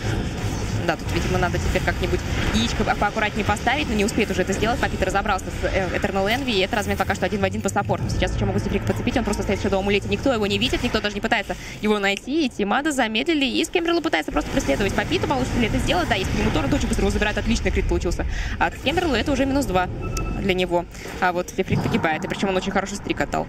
Да, тут, видимо, надо теперь как-нибудь яичко поаккуратнее поставить, но не успеет уже это сделать. Папит разобрался с Eternal Envy, и это размен пока что один в один по саппорту. Сейчас еще могут Зефрик подцепить, он просто стоит в Shadow амулете. Никто его не видит, никто даже не пытается его найти. И Тимада замедлили, и Скемберлу пытается просто преследовать Папиту. Получится ли это сделать? Да, если ему Торрент очень быстро его забирает, отличный крит получился. А от Скемберлу это уже минус два для него. А вот Зефрик погибает, и причем он очень хороший стрик отдал.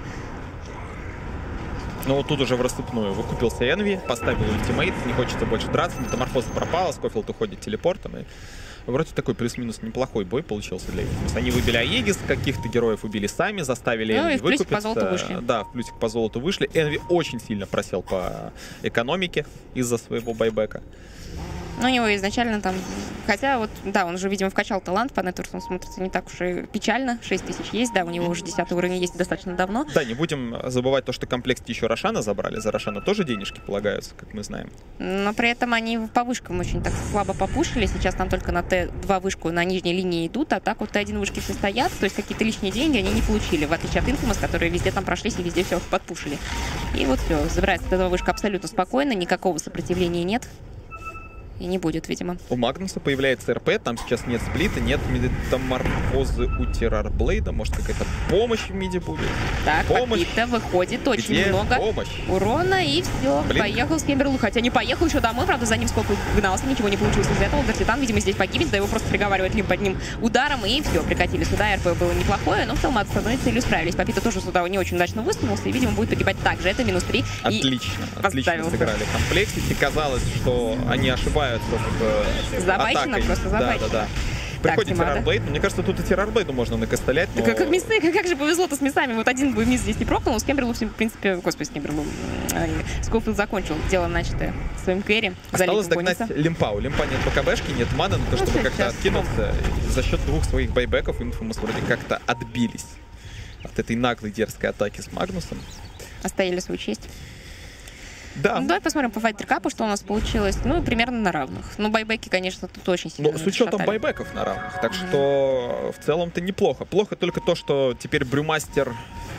Ну вот тут уже в рассыпную выкупился Энви, поставил ультимейт, не хочется больше драться, метаморфоза пропала, Скофилд уходит телепортом, и вроде такой плюс-минус неплохой бой получился для Infamous. Они выбили Аегис, каких-то героев убили сами, заставили Ну, Энви и в плюсик выкупиться. по золоту вышли. Да, в плюсик по золоту вышли. Энви очень сильно просел по экономике из-за своего байбека. Ну, у него изначально там... Хотя вот, да, он уже, видимо, вкачал талант, по нетворсу он смотрится не так уж и печально. шесть тысяч есть, да, у него уже десятый уровень есть достаточно давно. Да, не будем забывать то, что в комплекте еще Рошана забрали. За Рошана тоже денежки полагаются, как мы знаем. Но при этом они по вышкам очень так слабо попушили. Сейчас там только на Т два вышку на нижней линии идут, а так вот Т один вышки все стоят. То есть какие-то лишние деньги они не получили, в отличие от Infamous, которые везде там прошлись и везде все подпушили. И вот все, забирается Т два вышка абсолютно спокойно, никакого сопротивления нет. И не будет, видимо. У Магнуса появляется РП, там сейчас нет сплита, нет метаморфозы у Террорблейда. Может, какая-то помощь в миде будет? Так, Помощь. Папита выходит, очень Где много помощь? урона, и все. Блин. Поехал Скемберлу, хотя не поехал еще домой, правда, за ним сколько гнался, ничего не получилось из этого. Гартитан, видимо, здесь погибнет, да его просто приговаривают либо одним ударом, и все, прикатили сюда. РП было неплохое, но в целом с одной целью справились. Папита тоже сюда не очень удачно высунулся, и, видимо, будет погибать также. Это минус три. Отлично, отлично поставился. сыграли комплексити. Казалось, что они ошибаются в Забайчено, атакой. просто Да, забайчено. да, да. Приходит Тимада. Террорблейд, но мне кажется, тут и Террорблейду можно накостылять, но... Так, как мясы, как, как же повезло-то с мясами. Вот один бы мисс здесь не прокнул, Скемберлу, в принципе, господи, Скемберлу, Скофилд закончил дело начатое своим кэрри. Осталось залитым догнать конница. Лимпа. У Лимпа нет БКБшки, нет маны, на то, Ну, чтобы всё, как-то сейчас. откинуться. И за счет двух своих байбеков Infamous вроде как-то отбились от этой наглой дерзкой атаки с Магнусом. Оставили свою честь. Да. Ну, давай посмотрим по Fighter Cup, что у нас получилось. Ну, примерно на равных. Ну, байбеки, конечно, тут очень сильно Но с учетом шатали. байбеков на равных. Так что в целом-то неплохо. Плохо только то, что теперь Брюмастер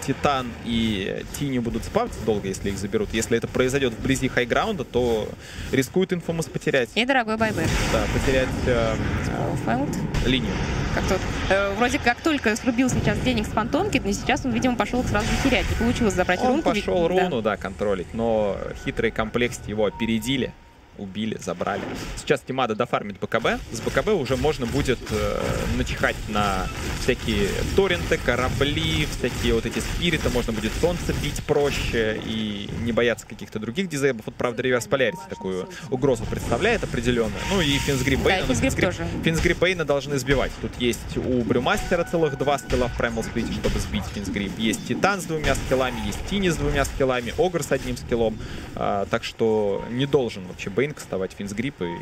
Титан и Тини будут спавниться долго, если их заберут. Если это произойдет вблизи хайграунда, то рискует Infamous потерять. И дорогой байбек. Да, потерять э, Spellfield. линию. Как тут, э, вроде как только срубил сейчас денег с фантомки, но сейчас он, видимо, пошел их сразу терять. Не получилось забрать Он рунку. пошел ведь- руну, да. да, контролить, но хитрые комплексти его опередили. Убили, забрали. Сейчас Тимада дофармит БКБ. С БКБ уже можно будет э, начихать на всякие торренты, корабли, всякие вот эти спириты. Можно будет солнце бить проще и не бояться каких-то других дизейбов. Вот, правда, Реверс Полярити такую угрозу представляет определенную. Ну и Финсгрип Да, Бейна. и Финсгрип тоже. Финсгрип Бейна должны сбивать. Тут есть у Брюмастера целых два скилла в Primal Split, чтобы сбить Финсгрип. Есть Титан с двумя скиллами, есть Тини с двумя скиллами, Огр с одним скиллом. А, так что не должен вообще Бейн кастовать Финсгрип и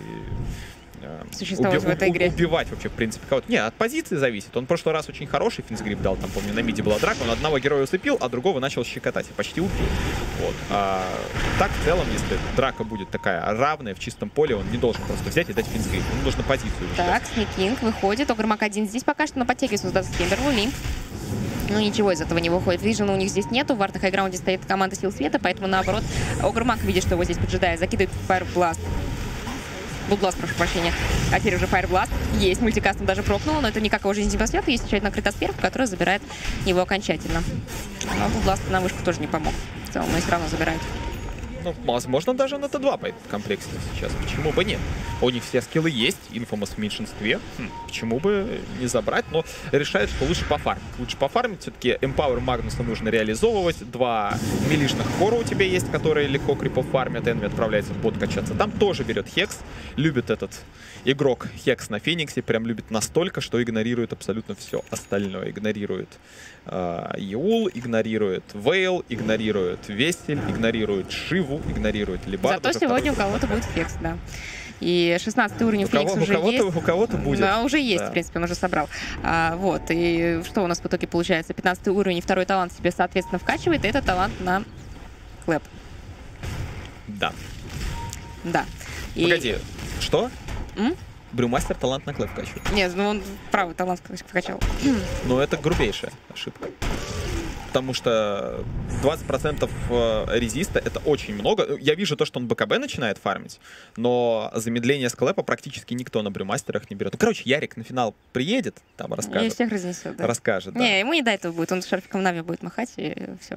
э, Существовать в этой игре. убивать вообще, в принципе, кого-то. Не, от позиции зависит. Он в прошлый раз очень хороший Финсгрип дал, там, помню, на миде была драка, он одного героя усыпил, а другого начал щекотать и почти убил. Вот. А, так, в целом, если драка будет такая равная, в чистом поле, он не должен просто взять и дать Финсгрип. Ему нужно позицию Так, выжигать. Снекинг выходит. Огрмак один здесь пока что на подтеге создастся Кемберли. Ну ничего из этого не выходит. Вижена у них здесь нету. В арт на хайграунде стоит команда Сил Света, поэтому наоборот Огрмак видит, что его здесь поджидает. Закидывает Fireblast. Bloodblast, прошу прощения. А теперь уже Fireblast. Есть, мультикастом даже прокнуло, но это никак его жизнь не спасет. Есть еще одна критосфера, которая забирает его окончательно. Но Bloodblast на вышку тоже не помог. В целом, но и все равно забирают. Ну, возможно, даже на Т два пойдет в комплекте сейчас. Почему бы нет? У них все скиллы есть, Infamous в меньшинстве. Хм, почему бы не забрать? Но решает, что лучше пофармить. Лучше пофармить. Все-таки Empower Магнуса нужно реализовывать. Два милишных хора у тебя есть, которые легко крипов фармят. Энви отправляется в бот качаться. Там тоже берет Хекс. Любит этот игрок Хекс на Фениксе. Прям любит настолько, что игнорирует абсолютно все остальное. Игнорирует э, Еул, игнорирует Вейл, игнорирует Весель, игнорирует Шиву, игнорирует Либарду. Зато сегодня у кого-то будет Фекс, да. И шестнадцатый уровень У у Феникса кого- у уже кого-то- есть. у кого-то будет. Да, уже есть, Да. в принципе, он уже собрал. А, вот, и что у нас в итоге получается? пятнадцатый уровень и второй талант себе, соответственно, вкачивает, и это талант на клэп. Да. Да. И- Погоди, что? М? Брюмастер талант на клэп качивает. Нет, ну он правый талант вкачал. Но это грубейшая ошибка. Потому что двадцать процентов резиста — это очень много. Я вижу то, что он БКБ начинает фармить, но замедление с клэпа практически никто на брюмастерах не берет. Ну, короче, Ярик на финал приедет, там И расскажет. всех разнесет, да. Расскажет, да. Не, ему не до этого будет, он шарфиком Нави будет махать, и все.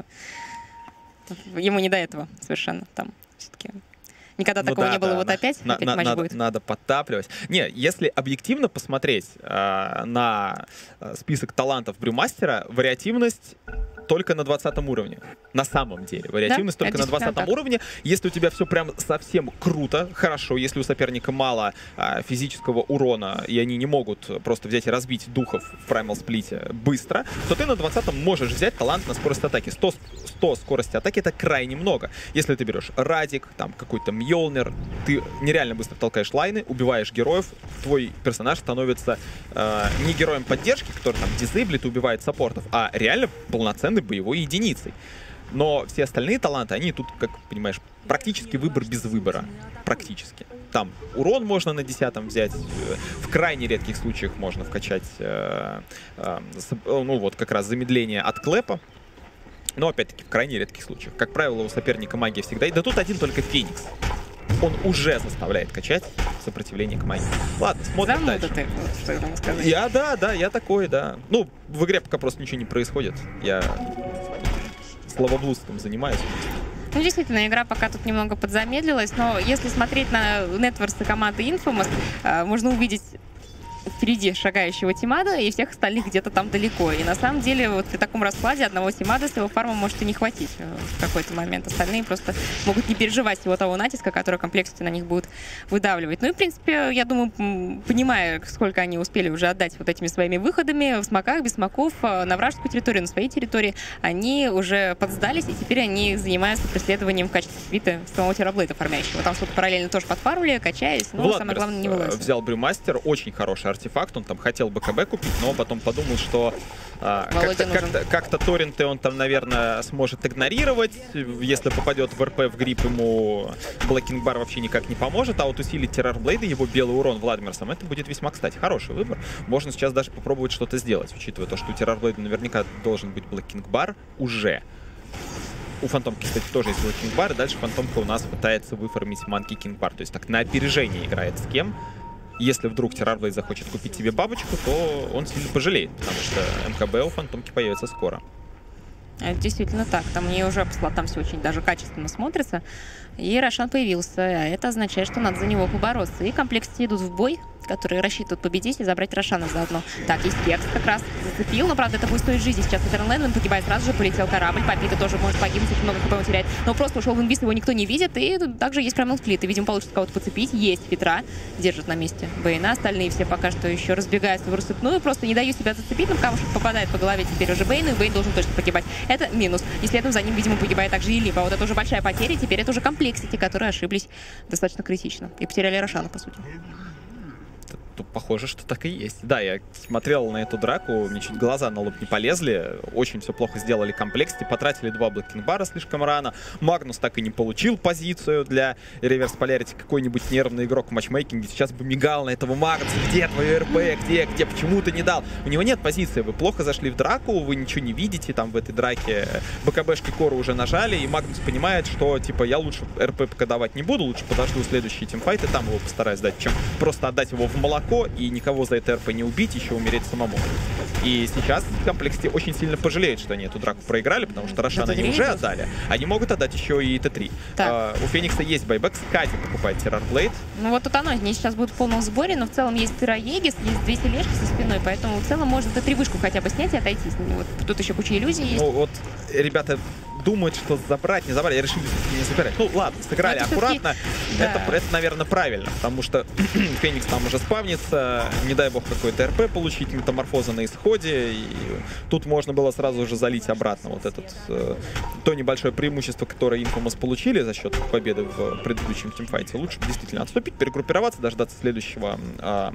Ему не до этого совершенно там все-таки. Никогда Ну такого да, не было, да, вот на- опять, на- опять на- матч надо, будет. надо подтапливать. Не, если объективно посмотреть э, на э, список талантов брюмастера, вариативность только на двадцатом уровне. На самом деле. Вариативность Да, только это на действительно двадцатом так. уровне. Если у тебя все прям совсем круто, хорошо, если у соперника мало а, физического урона, и они не могут просто взять и разбить духов в Primal Split быстро, то ты на двадцатом можешь взять талант на скорость атаки. сто, сто скорости атаки — это крайне много. Если ты берешь Радик, там какой-то Мьёлнир, ты нереально быстро толкаешь лайны, убиваешь героев, твой персонаж становится э, не героем поддержки, который там дизейблит и убивает саппортов, а реально полноценной боевой единицей. Но все остальные таланты, они тут, как понимаешь, практически выбор без выбора. Практически. Там урон можно на десятом взять. э, В крайне редких случаях можно вкачать, э, э, с- ну вот как раз замедление от клэпа. Но опять-таки в крайне редких случаях. Как правило, у соперника магия всегда. И да тут один только Феникс. Он уже заставляет качать сопротивление к магии. Ладно, смотрим Зануда дальше. ты, вот что я могу сказать. Я, да, да, я такой, да. Ну, в игре пока просто ничего не происходит. Я словоблудством занимаюсь. Ну, действительно, игра пока тут немного подзамедлилась, но если смотреть на нетворсы команды Infamous, э, можно увидеть впереди шагающего Тимада и всех остальных где-то там далеко. И на самом деле вот при таком раскладе одного Тимада с его фармом может и не хватить э, в какой-то момент. Остальные просто могут не переживать всего того натиска, который комплексити на них будут выдавливать. Ну и, в принципе, я думаю, м, понимая, сколько они успели уже отдать вот этими своими выходами в смоках, без смоков, э, на вражескую территорию, на своей территории, они уже подсдались, и теперь они занимаются преследованием в качестве свиты самого Терраблейда фармящего. Там что-то параллельно тоже подфармили, качаясь, но самое Владмирс, главное не э, вылазит. взял Брюмастер, очень хорошая артефакт, он там хотел БКБ купить, но потом подумал, что а, Володя как-то, нужен. как-то, как-то торренты он там, наверное, сможет игнорировать. Если попадет в РП в грипп, ему Блэкинг Бар вообще никак не поможет, а вот усилить Террорблейда, его белый урон Владимирсом, это будет весьма, кстати, хороший выбор. Можно сейчас даже попробовать что-то сделать, учитывая то, что у Террорблейда наверняка должен быть Блэкинг Бар уже. У Фантомки, кстати, тоже есть Блэкинг Бар, и дальше Фантомка у нас пытается выформить Манки Кинг Бар, то есть так на опережение играет с кем. Если вдруг Террорблейд захочет купить себе бабочку, то он сильно пожалеет, потому что МКБ у Фантомки появится скоро. Это действительно так. Там мне уже по слотам все очень даже качественно смотрится. И Рошан появился. А это означает, что надо за него побороться. И комплекты идут в бой, которые рассчитывают победить и забрать Рошана заодно. Так, есть Кекс как раз зацепил, но, правда, это будет стоить жизни. Сейчас Этернлэнд, он погибает сразу же, полетел корабль. Папита тоже может погибнуть, очень много хп он теряет. Но просто ушел в инвиз, его никто не видит. И также есть промыл сплит. И, видимо, получится кого-то подцепить. Есть Петра, держит на месте Бэйна. Остальные все пока что еще разбегаются в рассыпную. Просто не дают себя зацепить, но потому что попадает по голове теперь уже Бэйн, и Бэйн должен точно погибать. Это минус. И следом за ним, видимо, погибает также и Лимба. Вот это уже большая потеря. Теперь это уже комплексити, которые ошиблись достаточно критично. И потеряли Рошана, по сути. Тут похоже, что так и есть. Да, я смотрел на эту драку, мне чуть глаза на лоб не полезли. Очень все плохо сделали комплексити, потратили два Блэкинг-бара слишком рано. Магнус так и не получил позицию для реверс полярити. Какой-нибудь нервный игрок в матчмейкинге сейчас бы мигал на этого Магнуса. Где твой РП? Где? Где? Почему ты не дал? У него нет позиции. Вы плохо зашли в драку, вы ничего не видите там в этой драке. БКБшки Кору уже нажали, и Магнус понимает, что типа я лучше РП пока давать не буду, лучше подожду следующий тимфайт и там его постараюсь дать, чем просто отдать его в молоко и никого за это РП не убить, еще умереть самому. И сейчас комплексити очень сильно пожалеют, что они эту драку проиграли, потому что Рошана они уже отдали. Они могут отдать еще и Т3. А, у Феникса есть байбек, Скати покупает Террорблейд. Ну вот тут оно, они сейчас будут в полном сборе, но в целом есть Тыра Егис, есть две тележки со спиной, поэтому в целом можно Т3 вышку хотя бы снять и отойти. Вот тут еще куча иллюзий есть. Ну вот ребята думают, что забрать, не забрать, решили не забирать. Ну ладно, сыграли это аккуратно. Да. Это, это, наверное, правильно, потому что Феникс там уже спавнится, не дай бог какой-то РП получить, метаморфоза на исходе, и тут можно было сразу же залить обратно вот этот э, то небольшое преимущество, которое Infamous получили за счет победы в предыдущем тимфайте. Лучше действительно отступить, перегруппироваться, дождаться следующего э,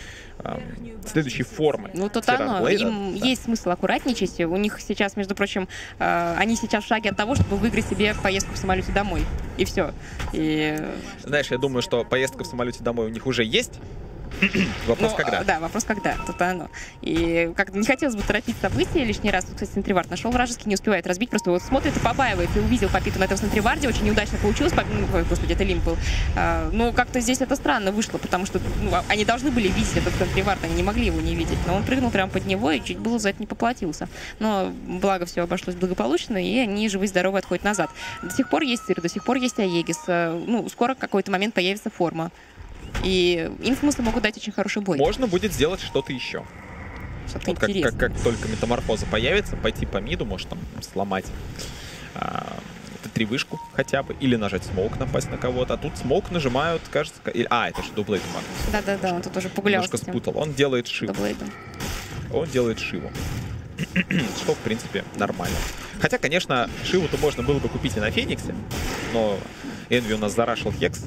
следующей формы. Ну, тут оно. Им да. есть смысл аккуратничать. У них сейчас, между прочим, э, они сейчас в шаге от того, чтобы выиграть себе поездку в самолете домой. И все. И... Знаешь, я думаю, что поездка в самолете домой у них уже есть. Вопрос, ну, когда? Да, вопрос, когда. Тут оно. И как не хотелось бы торопить события лишний раз. Тут, кстати, Сентривард нашел вражеский, не успевает разбить. Просто вот смотрит и побаивается. И увидел Папиту на этом Сентриварде. Очень неудачно получилось. Ой, господи, это Лимп был. А, ну, как-то здесь это странно вышло, потому что ну, они должны были видеть этот Сентривард. Они не могли его не видеть. Но он прыгнул прямо под него и чуть было за это не поплатился. Но благо все обошлось благополучно, и они живы-здоровы отходят назад. До сих пор есть Сыр, до сих пор есть Аегис. Ну, скоро в какой-то момент появится форма. И Infamous могут дать очень хороший бой. Можно будет сделать что-то еще. Что-то вот как, интересное. как, как только метаморфоза появится, пойти по миду, может там сломать а, три вышку хотя бы, или нажать смоук, напасть на кого-то. А тут смоук нажимают, кажется... Или, а, это же Дублейд Магнус. Да-да-да, он тут уже погулял. Немножко спутал. Он делает шиву. Дублейдом. Он делает шиву. Что, в принципе, нормально. Хотя, конечно, шиву-то можно было бы купить и на Фениксе, но Энви у нас зарашил Хекс.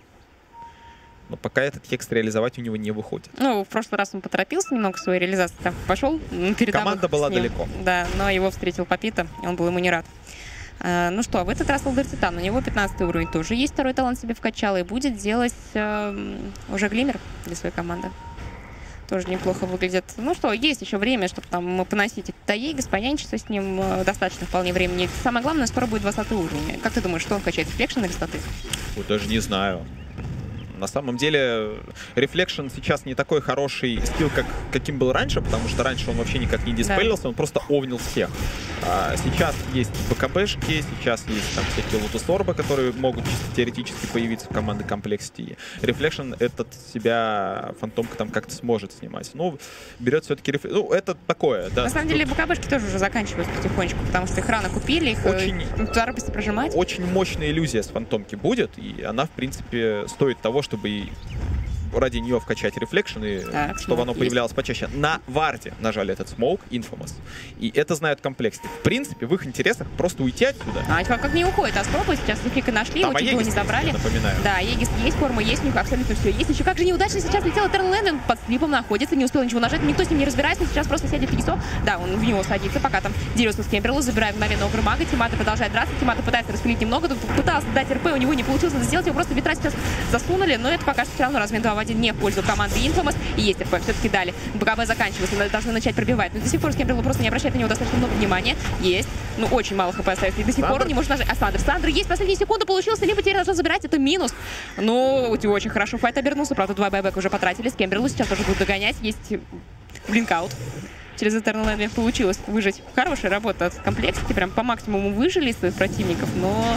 Но пока этот хекс реализовать у него не выходит. Ну, в прошлый раз он поторопился немного в своей реализации. Там пошел перед Команда была далеко. Да, но его встретил Папита, и он был ему не рад. А, ну что, в этот раз Алдер Титан. У него пятнадцатый уровень тоже есть. Второй талант себе вкачал. И будет делать э, уже глиммер для своей команды. Тоже неплохо выглядит. Ну что, есть еще время, чтобы там поносить Таегис, понянчиться с ним. Достаточно вполне времени. Самое главное, скоро будет двадцатый уровень. Как ты думаешь, что он качает? Рефлекшн или статы? Вот даже не знаю. На самом деле, Reflection сейчас не такой хороший скилл, как, каким был раньше, потому что раньше он вообще никак не диспелился, да. Он просто овнил всех. А сейчас есть БКБшки, сейчас есть там всякие лутусорбы, которые могут чисто теоретически появиться в команде Complexity. Reflection этот себя Фантомка там как-то сможет снимать. Ну, берет все-таки Reflection. Ну, это такое, да. На самом деле, БКБшки тоже уже заканчиваются потихонечку, потому что их рано купили, их очень, торопятся прожимать. Очень мощная иллюзия с Фантомки будет, и она, в принципе, стоит того, чтобы и ради нее вкачать рефлекшн, и Так, чтобы оно есть. появлялось почаще. На варде нажали этот смоук, Infamous. И это знают комплексы. В принципе, в их интересах просто уйти отсюда. А как не уходит, а спробуй, сейчас Флика нашли, Там его чуть было Аегис не забрали. есть, напоминаю. Да, Егис есть, форма есть, у них абсолютно все есть. Еще как же неудачно сейчас летел Этернленд, он под слипом находится, не успел ничего нажать, никто с ним не разбирается, сейчас просто сядет Фигисо. Да, он в него садится, пока там дерется с Кемберлу, забирает мгновенно Огрмага, Тимата продолжает драться, Тимата пытается распилить немного, тут пытался дать РП, у него не получилось это сделать, его просто ветра сейчас засунули, но это пока что все равно размен два в один не в пользу команды Infamous, и есть РП, все-таки дали. БКБ заканчивается, должны начать пробивать, но до сих пор Кемберлу просто не обращает на него достаточно много внимания. Есть, ну очень мало хп остается, и до сих пор он не может нажать. А Сандер, Сандер есть, последние секунды получился, либо теперь должен забирать, это минус. Ну, очень хорошо файт обернулся, правда, два байбека уже потратили, с Кемберлу сейчас тоже будут догонять, есть блинкаут. Через Eternal Envy получилось выжить. Хорошая работа от комплексики, прям по максимуму выжили своих противников, но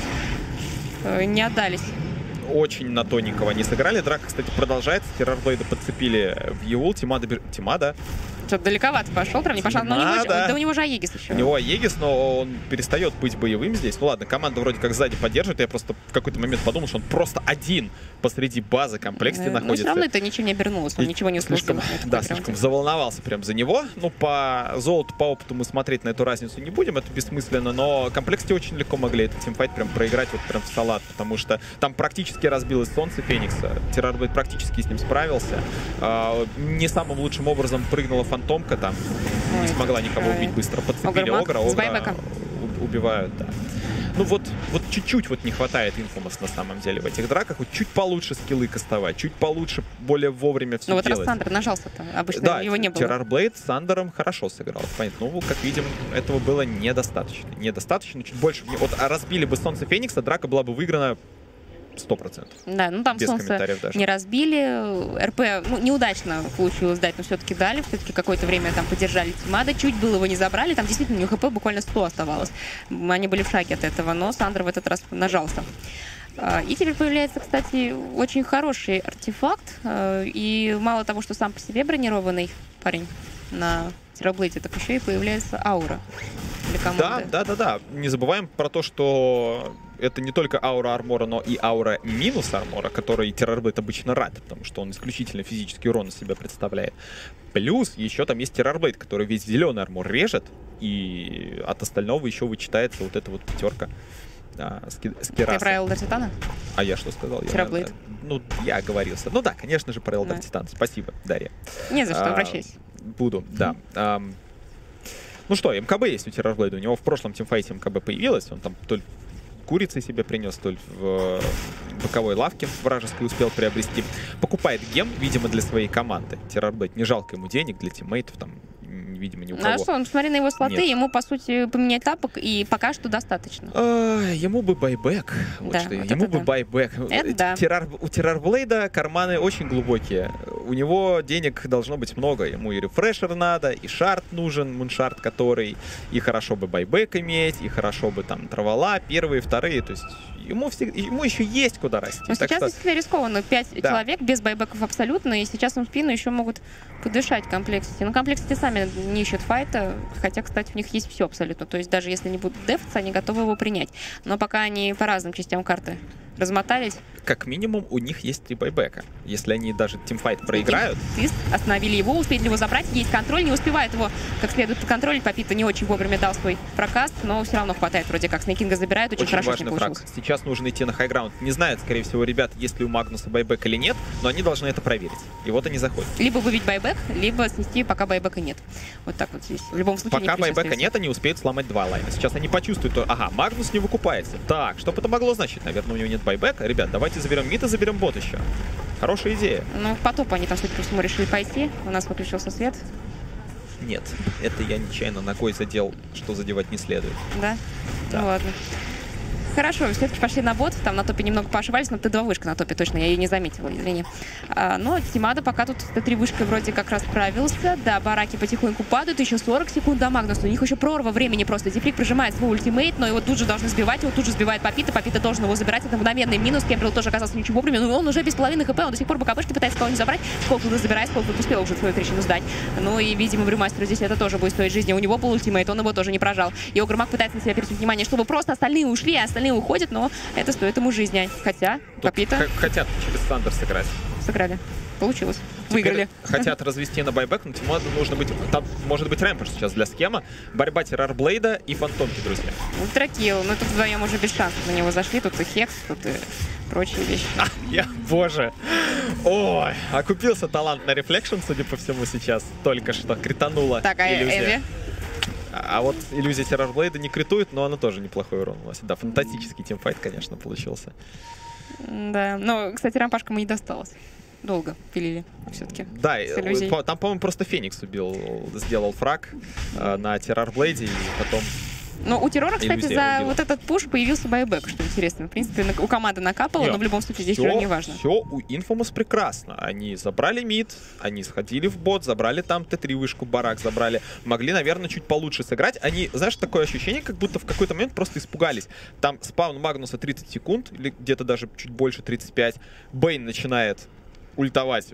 э, не отдались. Очень на тоненького не сыграли. Драка, кстати, продолжается. Террорблейда подцепили в Евул. Тимада... бер- Тимада. Что-то далековато пошел, прям не пошел. Но у него, Надо. да у него же Аегис еще. У него Аегис, но он перестает быть боевым здесь. Ну ладно, команда вроде как сзади поддерживает. Я просто в какой-то момент подумал, что он просто один посреди базы комплекции Э, Но находится. все равно это ничем не обернулось, он И ничего не успел слишком, сделать на да, этом слишком раунде. заволновался прям за него. Ну, по золоту, по опыту мы смотреть на эту разницу не будем, это бессмысленно, но комплекте очень легко могли этот тимфайт прям проиграть вот прям в салат, потому что там практически разбилось солнце Феникса, Террорблейд практически с ним справился. А, не самым лучшим образом прыгнула фантомка там, Ой, не смогла никого ой. убить быстро, подцепили Огрмак Огра, с Огра байбеком. у- убивают, да. Ну вот, вот чуть-чуть вот не хватает Infamous на самом деле в этих драках. Вот чуть получше скиллы кастовать, чуть получше, более вовремя все Ну вот раз делать. Сандер нажался-то, обычно Да, его не было. Террорблейд с Сандером хорошо сыграл. Понятно. Ну, как видим, этого было недостаточно. Недостаточно, чуть больше. Вот а разбили бы Солнце Феникса, драка была бы выиграна сто процентов. Да, ну там Без солнце комментариев даже. не разбили, РП ну, неудачно получилось дать, но все-таки дали, все-таки какое-то время там поддержали Тимада, чуть было его не забрали, там действительно у него ХП буквально сто оставалось. Они были в шаге от этого, но Сандер в этот раз нажался. А, И теперь появляется, кстати, очень хороший артефакт, а, и мало того, что сам по себе бронированный парень на Террорблейде, так еще и появляется аура для Да, команды. да, да, да. Не забываем про то, что это не только аура армора, но и аура минус армора, который Террорблейд обычно рад, потому что он исключительно физический урон из себя представляет. Плюс еще там есть Террорблейд, который весь зеленый армор режет, и от остального еще вычитается вот эта вот пятерка. Да, с, ки- с Ты керасой. про Элдер Титана? А я что сказал? Я, Террорблейд. наверное, Ну, я оговорился. Ну да, конечно же, про Элдер Да. Титан. Спасибо, Дарья. Не за что, А, обращайся. Буду, да. Ам, ну что, МКБ есть у Террорблейда. У него в прошлом тимфайте МКБ появилась. Он там то ли курицей себе принес, то ли в боковой лавке вражеской успел приобрести. Покупает гем, видимо, для своей команды. Террорблейд, не жалко ему денег для тиммейтов, там, видимо, ни у А кого. что, ну, смотри на его слоты, Нет. ему, по сути, поменять тапок, и пока что достаточно. А, ему бы байбек. Вот Да, что, вот ему это бы да. байбек. Это да. Террор- у Террорблейда карманы очень глубокие. У него денег должно быть много. Ему и рефрешер надо, и шарт нужен, муншарт который. И хорошо бы байбек иметь, и хорошо бы там травала, первые, вторые. То есть ему, всег- ему еще есть куда расти. Но Так сейчас что- действительно рискованно. Пять Да. человек без байбеков абсолютно, и сейчас им в спину еще могут подышать комплексити. Но комплексити сами не ищут файта, хотя, кстати, у них есть все абсолютно. То есть даже если не будут дефаться, они готовы его принять. Но пока они по разным частям карты размотались, как минимум у них есть три байбека. Если они даже тимфайт проиграют, Тыст, остановили его, успели его забрать, есть контроль, не успевает его как следует контролить. Папита не очень вовремя дал свой прокаст, но все равно хватает вроде как. Снейкинга забирает, очень, очень хорошо с ним важный фраг. получилось. Сейчас нужно идти на хайграунд. Не знают, скорее всего, ребят, есть ли у Магнуса байбек или нет, но они должны это проверить. И вот они заходят. Либо выбить байбек, либо снести, пока байбека нет. Вот так вот здесь. В любом случае, Пока не плюс байбека остается. нет, они успеют сломать два лайна. Сейчас они почувствуют, то, ага, Магнус не выкупается. Так, что бы это могло значить? Наверное, у него нет байбека. Ребят, давайте заберем мид и заберем бот еще. Хорошая идея. Ну, по топу они там, судя по всему, решили пойти. У нас выключился свет, Нет, это я нечаянно ногой задел, что задевать не следует. да? Да. Ну ладно. Хорошо, все-таки пошли на бот, там на топе немного поошивались, но Т два вышка на топе, точно, я ее не заметила, извини. А, но Тимада пока тут Т три вышкой вроде как раз справился, да, бараки потихоньку падают, еще сорок секунд до Магнуса, у них еще прорва времени просто, Диприк прижимает свой ультимейт, но его тут же должны сбивать, его тут же сбивает Папита, Папита должен его забирать, это мгновенный минус, Кембрилл тоже оказался ничего вовремя, но он уже без половины хп, он до сих пор БКБшки пытается кого-нибудь забрать, Сколфилда забирает, Сколфилд успел уже свою трещину сдать, ну и, видимо, Брюмастеру здесь это тоже будет стоить жизни, у него был ультимейт, он его тоже не прожал, и Огрмак пытается на себя перетянуть внимание, чтобы просто остальные ушли, а остальные уходят, но это стоит ему жизни. Хотя, Тут Папита х- хотят через Сандер сыграть. сыграли. Получилось. Теперь Выиграли. хотят развести на байбек, но Тимаду нужно быть... Там может быть рэмпаж сейчас для схема. Борьба Террорблейда и Фантомки, друзья. Ультракилл. Ну, тут вдвоем уже без шансов на него зашли. Тут и Хекс, тут и прочие вещи. А, я, боже. Ой, окупился талант на Reflection, судя по всему, сейчас. Только что кританула Так, а иллюзия. Эви? А вот иллюзия Террорблейда не критует, но она тоже неплохой урон наносит. Да, фантастический тимфайт, конечно, получился. Да. Но, кстати, рампашка ему не досталось. Долго пилили все-таки. Да, С иллюзией. по- там, по-моему, просто Феникс убил, сделал фраг э, на Террорблейде, и потом... Но у Террора, кстати, Иллюзия за убила. вот этот пуш появился байбек, что интересно. В принципе, на- у команды накапало, Нет, но в любом случае здесь Все, уже не важно. все у Infamous прекрасно. Они забрали мид, они сходили в бот, забрали там Т три вышку, барак забрали. Могли, наверное, чуть получше сыграть. Они, знаешь, такое ощущение, как будто в какой-то момент просто испугались. Там спаун Магнуса тридцать секунд, или где-то даже чуть больше, тридцать пять. Бейн начинает ультовать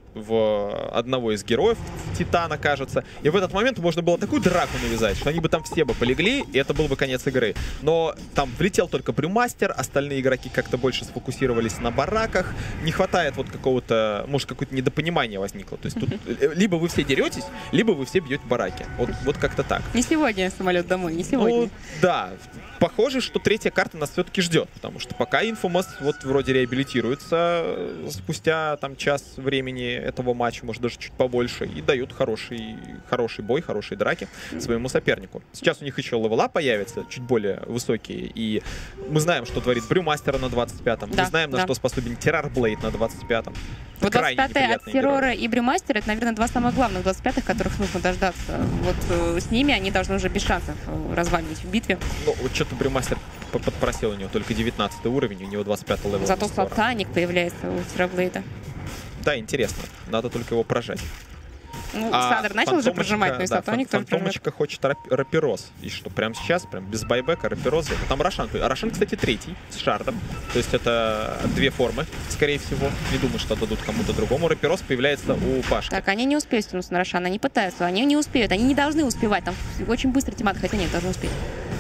в одного из героев, в Титана, кажется. И в этот момент можно было такую драку навязать, что они бы там все бы полегли, и это был бы конец игры. Но там влетел только Брюмастер, остальные игроки как-то больше сфокусировались на бараках. Не хватает вот какого-то, может, какое-то недопонимание возникло. То есть тут либо вы все деретесь, либо вы все бьете бараки. Вот, вот как-то так. Не сегодня самолет домой, не сегодня. Ну, да. Похоже, что третья карта нас все-таки ждет, потому что пока Infamous вот вроде реабилитируется спустя там час времени этого матча, может даже чуть побольше, и дают хороший, хороший бой, хорошие драки своему сопернику. Сейчас у них еще левела появится, чуть более высокие, и мы знаем, что творит Брюмастера на двадцать пятом, Да, мы знаем, на да. что способен Террорблейд на двадцать пятом. Вот Крайне двадцать пятый от неприятные Террора герои. и Брюмастера — это, наверное, два самых главных двадцать пятых, которых нужно дождаться. Вот э, с ними они должны уже без шансов э, разваливать в битве. Ну, вот что-то Брюмастер п- подпросил, у него только девятнадцатый уровень, у него двадцать пятый левел. Зато скоро. сатаник появляется у Террорблейда. Да, интересно, надо только его прожать. Ну, А Сандер начал уже Фантомочка, прожимать, но и да, сатаник фан- тоже прожимает. Фантомочка хочет рап- Рапирос. И что, прямо сейчас, прям без байбека, Рапирос. это Там Рошан. А Рошан, кстати, третий, с шардом. То есть это две формы, скорее всего. Не думаю, что дадут кому-то другому. Рапирос появляется у Пашки. Так, они не успеют стянуться на Рошана, они пытаются, они не успеют, они не должны успевать, там очень быстро Тимат, хотя нет, должны успеть.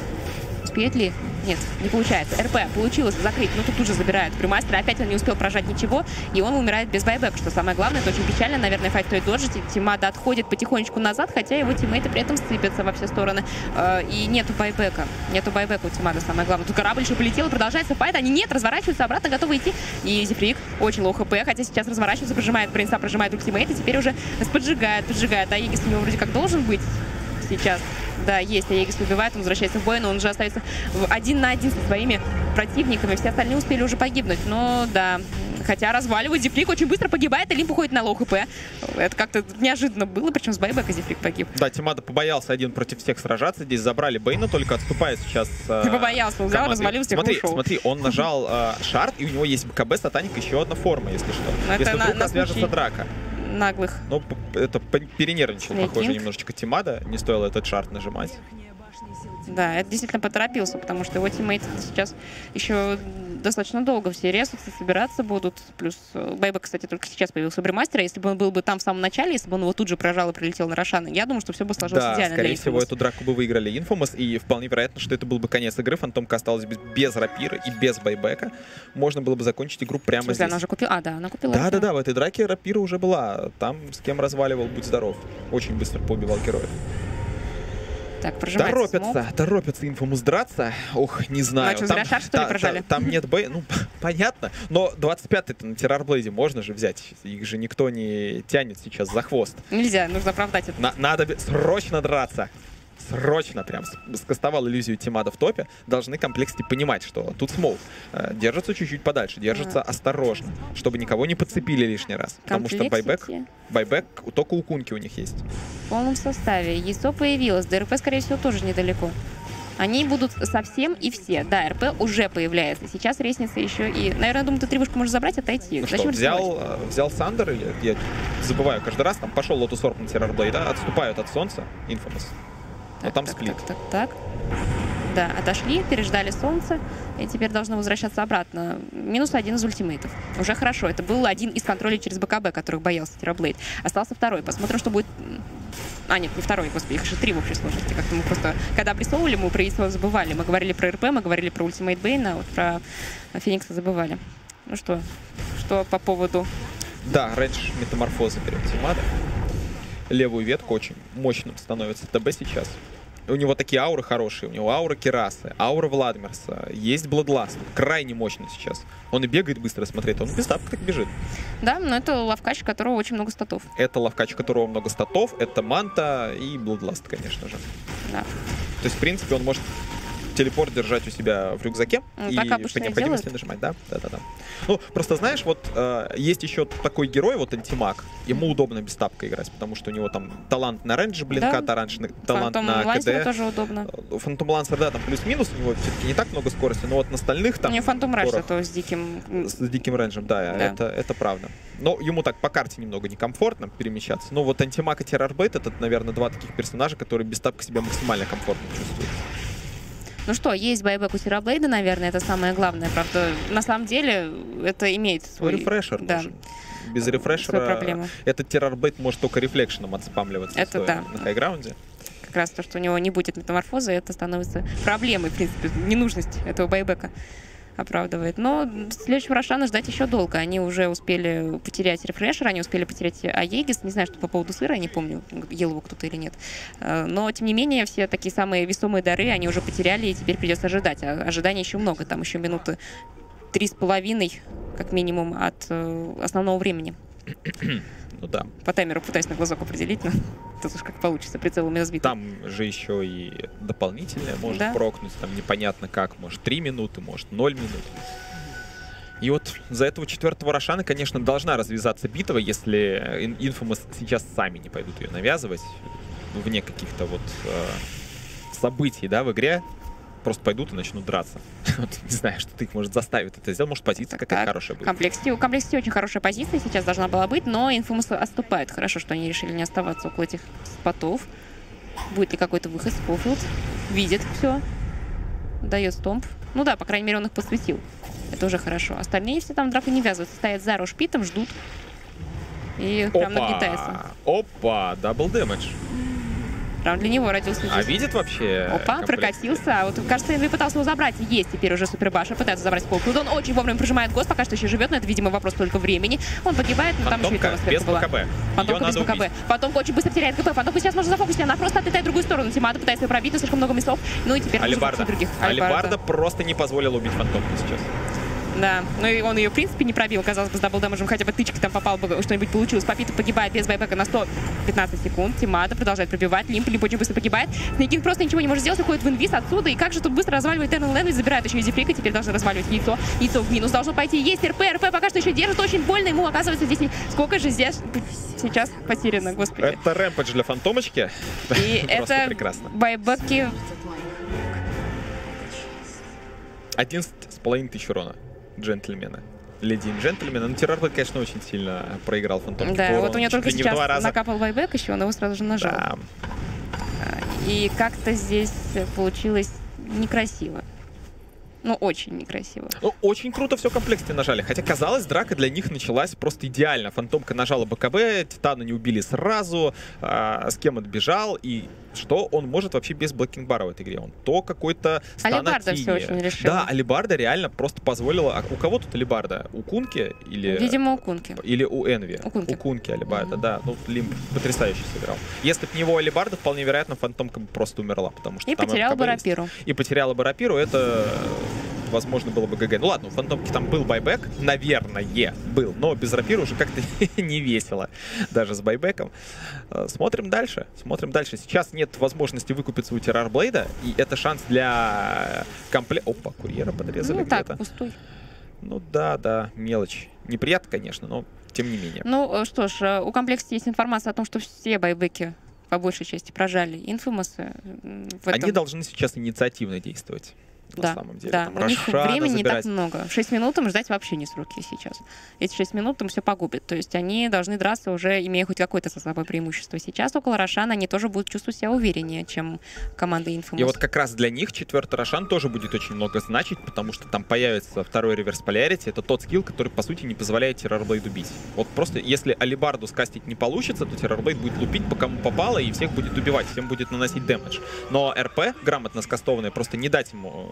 Успеет ли? Нет, не получается. РП получилось закрыть, но тут тут же забирают Брюмастера. Опять он не успел прожать ничего, и он умирает без байбека, что самое главное. Это очень печально, наверное, файт стоит доджить. Тимада отходит потихонечку назад, хотя его тиммейты при этом сыпятся во все стороны. Э, И нету байбека. Нету байбека у Тимада, самое главное. Тут корабль еще полетел, и продолжается файт. Они нет, разворачиваются обратно, готовы идти. И Зефрик очень лоу хп, хотя сейчас разворачивается, прожимает Брейнса, прожимает ультимейт, и теперь уже поджигает, поджигает. А Егис у него вроде как должен быть сейчас. Да, есть, Аегис убивает, он возвращается в бой, но он уже остается в один на один со своими противниками. Все остальные успели уже погибнуть. Но да, хотя разваливают. Зефрик очень быстро погибает, и Лимп уходит на лоу хп. Это как-то неожиданно было, причем с байбека Зефрик погиб. Да, Тимада побоялся один против всех сражаться. Здесь забрали Бейна, только отступает сейчас. Ты побоялся, он взял, команда. развалился и Смотри, ушел. смотри, он нажал э, шард, и у него есть БКБ, Сатаник, еще одна форма, если что. Но это если на- вдруг на развяжется случай- драка. Наглых. Ну, п- это п- перенервничал, Снейкинг. похоже, немножечко Тимада. Не стоило этот шард нажимать. Да, это действительно поторопился, потому что его тиммейты сейчас еще достаточно долго все резутся, собираться будут. Плюс э, байбек, кстати, только сейчас появился у Брюмастера. Если бы он был бы там в самом начале, если бы он его тут же прожал и прилетел на Рошана, я думаю, что все бы сложилось Да, идеально скорее для всего, Infamous. эту драку бы выиграли Infamous, и вполне вероятно, что это был бы конец игры. Фантомка осталась без, без рапира и без байбека. Можно было бы закончить игру В прямо смысле, она здесь. уже купила? А, да, она купила. Да, рапиру. да, да, в этой драке рапира уже была. Там с кем разваливал, будь здоров. Очень быстро поубивал героев. Так, прожимается Торопятся, смог. торопятся Infamous драться. Ох, не знаю. Ну, а что, зря шар, что ли, та- прожали? та- там нет бэй, ну, понятно. Но двадцать пятый-то на Террорблейде можно же взять. Их же никто не тянет сейчас за хвост. Нельзя, нужно оправдать это. На- надо бе- срочно драться. Срочно прям. С- Скастовал иллюзию Тимада в топе. Должны комплексити понимать, что тут смол. Э, Держатся чуть-чуть подальше, держатся осторожно, чтобы никого не подцепили лишний раз. Потому что байбек, Комплексити байбек только у Кунки у них есть. в полном составе. ЕСО появилась, ДРП, скорее всего, тоже недалеко. Они будут совсем и все. Да, РП уже появляется. Сейчас ресница еще и... Наверное, думаю, ты три вышку можешь забрать, отойти. Ну Зачем что, взял, рисковать? э, взял Сандер, или я забываю каждый раз, там пошел Лотус Орб на Террорблейда, отступают от солнца, Infamous. Но Так, там так, сплит. Так, так, так. Да, отошли, переждали солнце, и теперь должны возвращаться обратно. Минус один из ультимейтов. Уже хорошо. Это был один из контролей через БКБ, которых боялся Террорблейд. Остался второй. Посмотрим, что будет... А, нет, не второй, господи, их же три в общей сложности. Как-то мы просто, когда обрисовывали, мы про ЕСО забывали. Мы говорили про РП, мы говорили про ультимейт Бейна, а вот про Феникса забывали. Ну что, что по поводу Да, рейндж метаморфозы берет Тимада. Левую ветку очень мощным становится ТБ сейчас. У него такие ауры хорошие. У него аура Керасы, аура Владмирса, есть Бладласт. Крайне мощный сейчас. Он и бегает быстро, смотри, он без тапок так бежит. Да, но это лавкач, у которого очень много статов. Это лавкач, у которого много статов, это Манта и Бладласт, конечно же. Да. То есть, в принципе, он может телепорт держать у себя в рюкзаке Ну, и так по обычно и необходимости делают. нажимать. Да, да, да, да. Ну, просто знаешь, вот э, есть еще такой герой, вот антимаг. Ему удобно без тапка играть, потому что у него там талант на рейндж блинка, Да. талант, талант Фантом на Лансера КД. тоже удобно. Фантом Лансер, да, там плюс-минус, у него все-таки не так много скорости, но вот на остальных там... У него Фантом Раш горах зато с диким... с диким рейнджем, да, Да. Это, это правда. Но ему так по карте немного некомфортно перемещаться. Но вот антимаг и террорбейт — это, наверное, два таких персонажа, которые без тапка себя максимально комфортно чувствуют. Ну что, есть байбек у Терраблейда, наверное, это самое главное. Правда, на самом деле это имеет свой... Рефрешер Да. нужен. Без Свои рефрешера проблемы. этот террорбейт может только рефлекшеном отспамливаться Это стоя да. на хайграунде. Как раз то, что у него не будет метаморфоза, это становится проблемой, в принципе. Ненужность этого байбека оправдывает. Но следующего Рошана ждать еще долго. Они уже успели потерять рефрешер, они успели потерять Аегис. Не знаю, что по поводу сыра, не помню, ел его кто-то или нет. Э, Но, тем не менее, все такие самые весомые дары они уже потеряли, и теперь придется ожидать. А ожидания еще много. Там еще минуты три с половиной, как минимум, от э, основного времени. Ну да. По таймеру пытаюсь на глазок определить, но тут уж как получится, прицел у меня сбит. Там же еще и дополнительное может Да. прокнуть, там непонятно как, может три минуты, может ноль минут. И вот за этого четвертого Рошана, конечно, должна развязаться битва, если Ин- Infamous сейчас сами не пойдут ее навязывать, вне каких-то вот э, событий, да, в игре. Просто пойдут и начнут драться. Вот, не знаю, что ты их, может, заставит это сделать. Может, позиция какая-то Так, хорошая будет. Комплексити, у Комплексити очень хорошая позиция сейчас должна была быть, но Infamous отступает. Хорошо, что они решили не оставаться около этих спотов. Будет ли какой-то выход? Спофилд видит все. Дает стомп. Ну да, по крайней мере, он их посвятил. Это уже хорошо. Остальные все там драку не ввязываются. Стоят за рушпитом, ждут. И прям нагнетается. Опа! Дабл дэмэдж. Прям для него родился А здесь. видит вообще Опа, комплект? прокатился. А вот, кажется, Энви пытался его забрать. Есть теперь уже супербаша. Пытается забрать Спофилд. Он очень вовремя прижимает гост. Пока что еще живет, но это, видимо, вопрос только времени. Он погибает, но там еще и Фантомка Томас без была. БКБ. Фантомка Её без надо БКБ. убить. Фантомка очень быстро теряет КП. Фантомка сейчас можно зафокусить. Она просто отлетает в другую сторону. Тимада пытается ее пробить, но слишком много мясов. Ну и теперь нужно Алибарда. найти других. Алибарда просто не позволила убить Фантомку сейчас. Да, ну и он ее, в принципе, не пробил. Казалось бы, с даблдэмэджем хотя бы тычки там попал бы, что-нибудь получилось. Попита погибает без байбека на сто пятнадцать секунд. Тимада продолжает пробивать. Лимп, Лимп очень быстро погибает. Снейкинг просто ничего не может сделать, уходит в инвиз отсюда. И как же тут быстро разваливает Eternal Envy, забирает еще Изи Фрика. Теперь должны разваливать яйцо. Яйцо в минус должно пойти. Есть РП, РП пока что еще держит. Очень больно ему, оказывается, здесь... не- Сколько же здесь сейчас потеряно, господи. Это рэмпэдж для Фантомочки. И Просто это прекрасно. байбеки... одиннадцать с половиной тысяч урона. Джентльмена. Леди и джентльмена. Ну, Террорбейт, конечно, очень сильно проиграл Фантомке. Да, по вот у урону. него только Чуть ли не в два сейчас раза. накапал байбек еще, он его сразу же нажал. Да. И как-то здесь получилось некрасиво. Ну, очень некрасиво. Ну, очень круто все в комплекте нажали. Хотя, казалось, драка для них началась просто идеально. Фантомка нажала БКБ, Титана не убили сразу, а, с кем отбежал, и что он может вообще без блокинг-бара в этой игре? Он то какой-то Алибарда всё очень решила. Да, Алибарда реально просто позволила... А у кого тут Алибарда? У Кунки или... Видимо, у Кунки. Или у Энви? У Кунки. У Кунки Алибарда, да. Ну, Лимп потрясающе сыграл. Если бы не его Алибарда, вполне вероятно, Фантомка бы просто умерла, потому что И там потерял МКБ бы есть. рапиру. И потеряла бы рапиру, это, возможно, было бы ГГ. Ну ладно, у Фантомки там был байбек, наверное, был, но без рапиры уже как-то не весело, даже с байбеком. Э, Смотрим дальше, смотрим дальше. Сейчас нет возможности выкупиться у Террорблейда, и это шанс для комплекта... Опа, курьера подрезали Ну где-то. так, пустой. Ну да, да, мелочь. Неприятно, конечно, но тем не менее. Ну э, что ж, э, у комплекта есть информация о том, что все байбеки по большей части прожали Инфамосы. В этом... Они должны сейчас инициативно действовать. На Да, самом деле. да. Там У них Рошана времени не так забирать. много. шесть минут им ждать вообще не с руки сейчас. Эти шесть минут им все погубят. То есть они должны драться уже, имея хоть какое-то со собой преимущество. Сейчас около Рошана они тоже будут чувствовать себя увереннее, чем команда Infamous. И вот как раз для них четвертый Рошан тоже будет очень много значить, потому что там появится второй реверс полярити. Это тот скилл, который, по сути, не позволяет Террорблейду бить. Вот просто, если Алибарду скастить не получится, то Террорблейд будет лупить по кому попало и всех будет убивать, всем будет наносить дэмэдж. Но РП, грамотно скастованное, просто не дать ему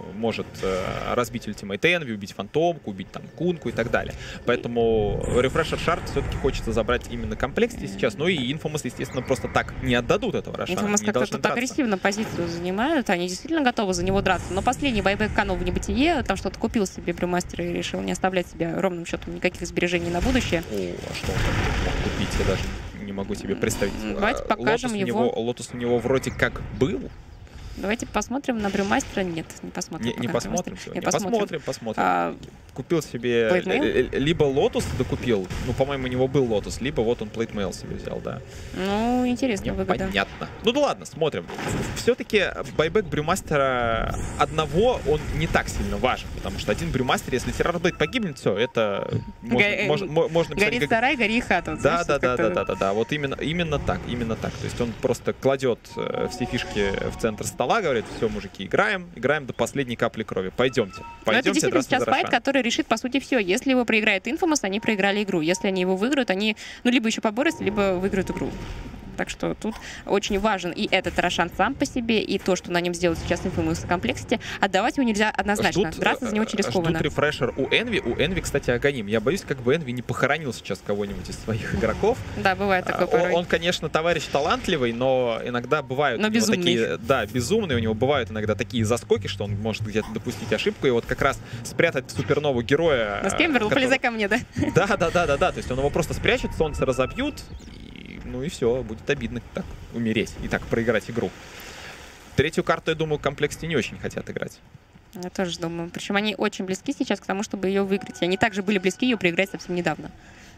может э, разбить Ultimate Envy, убить Фантомку, убить там Кунку и так далее. Поэтому Refresher Shard все-таки хочется забрать именно Complexity сейчас. Ну и Infamous, естественно, просто так не отдадут этого Рошана. Infamous как-то тут агрессивно позицию занимают, они действительно готовы за него драться. Но последний байбек канул в небытие, там что-то купил себе Брюмастер и решил не оставлять себе ровным счетом никаких сбережений на будущее. О, а что он там мог купить? Я даже не могу себе представить. Давайте покажем Лотус его. У него. Лотус у него вроде как был. Давайте посмотрим на Брюмастера. Нет, не посмотрим. Не, не пока посмотрим Брюмастера. сегодня. Не посмотрим. Посмотрим, посмотрим. А, Купил себе Plate Mail? э, э, либо Лотус докупил, ну, по-моему, у него был Лотус, либо вот он Plate Mail себе взял, да. Ну, интересно, выгода. Непонятно. Ну да ладно, смотрим. Все-таки байбек Брюмастера одного, он не так сильно важен, потому что один Брюмастер, если Террорблейд погибнет, все, это можно, Го- можно, мо- можно писать Горит как- сарай, гори и хата. Вот Да, знаешь, да, да, как-то- да, да, да, да. Вот именно, именно так, именно так. То есть он просто кладет э, все фишки в центр стола, говорит, все, мужики, играем, играем до последней капли крови. Пойдемте, Но это пойдемте действительно драться сейчас за файт, Рошана. который решит, по сути, все. Если его проиграет Infamous, они проиграли игру. Если они его выиграют, они, ну, либо еще поборются, либо выиграют игру. Так что тут очень важен и этот Рошан сам по себе, и то, что на нем сделают сейчас Infamous Complexity. Отдавать его нельзя однозначно. Ждут, Драться за него очень э, рискованно. Ждут рефрешер у Энви. У Энви, кстати, Аганим. Я боюсь, как бы Энви не похоронил сейчас кого-нибудь из своих игроков. Да, бывает такое А, порой. Он, он, конечно, товарищ талантливый, но иногда бывают Но у него безумный. такие, да, безумные. У него бывают иногда такие заскоки, что он может где-то допустить ошибку. И вот как раз спрятать супернову героя... На Скембер, который- полезай ко мне, да? Да, да, да, да, да. То есть он его просто спрячет, солнце разобьют, и, ну и все, будет обидно так умереть и так проиграть игру. Третью карту, я думаю, Complexity не очень хотят играть. Я тоже думаю. Причем они очень близки сейчас к тому, чтобы ее выиграть. И они также были близки ее проиграть совсем недавно.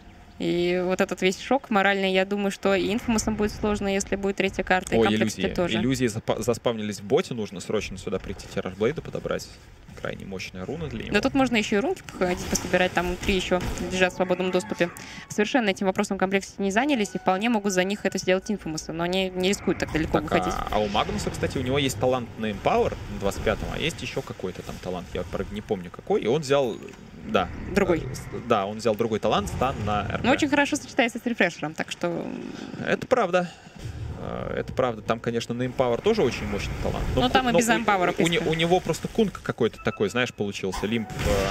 И вот этот весь шок моральный, я думаю, что и Infamous будет сложно, если будет третья карта, и Ой, Complexity иллюзии. тоже. Иллюзии запа- заспавнились в боте, нужно срочно сюда прийти, Террорблейда подобрать. Крайне мощная руна для него. Да тут можно еще и рунки походить, пособирать, там внутри еще лежат в свободном доступе. Совершенно этим вопросом Complexity не занялись, и вполне могут за них это сделать Infamous, но они не рискуют так далеко Так, выходить. а, а у Магнуса, кстати, у него есть талант на Empower на двадцать пятом, а есть еще какой-то там талант, я правда не помню какой, и он взял, да. Другой. э, с- Да, он взял другой талант, стан на эр пи. Но очень хорошо сочетается с рефрешером, так что... Это правда. Э, Это правда. Там, конечно, на Empower тоже очень мощный талант. Ну, там и но без у- Empower, в У, не- принципе. у него просто кунг какой-то такой, знаешь, получился. Лимп.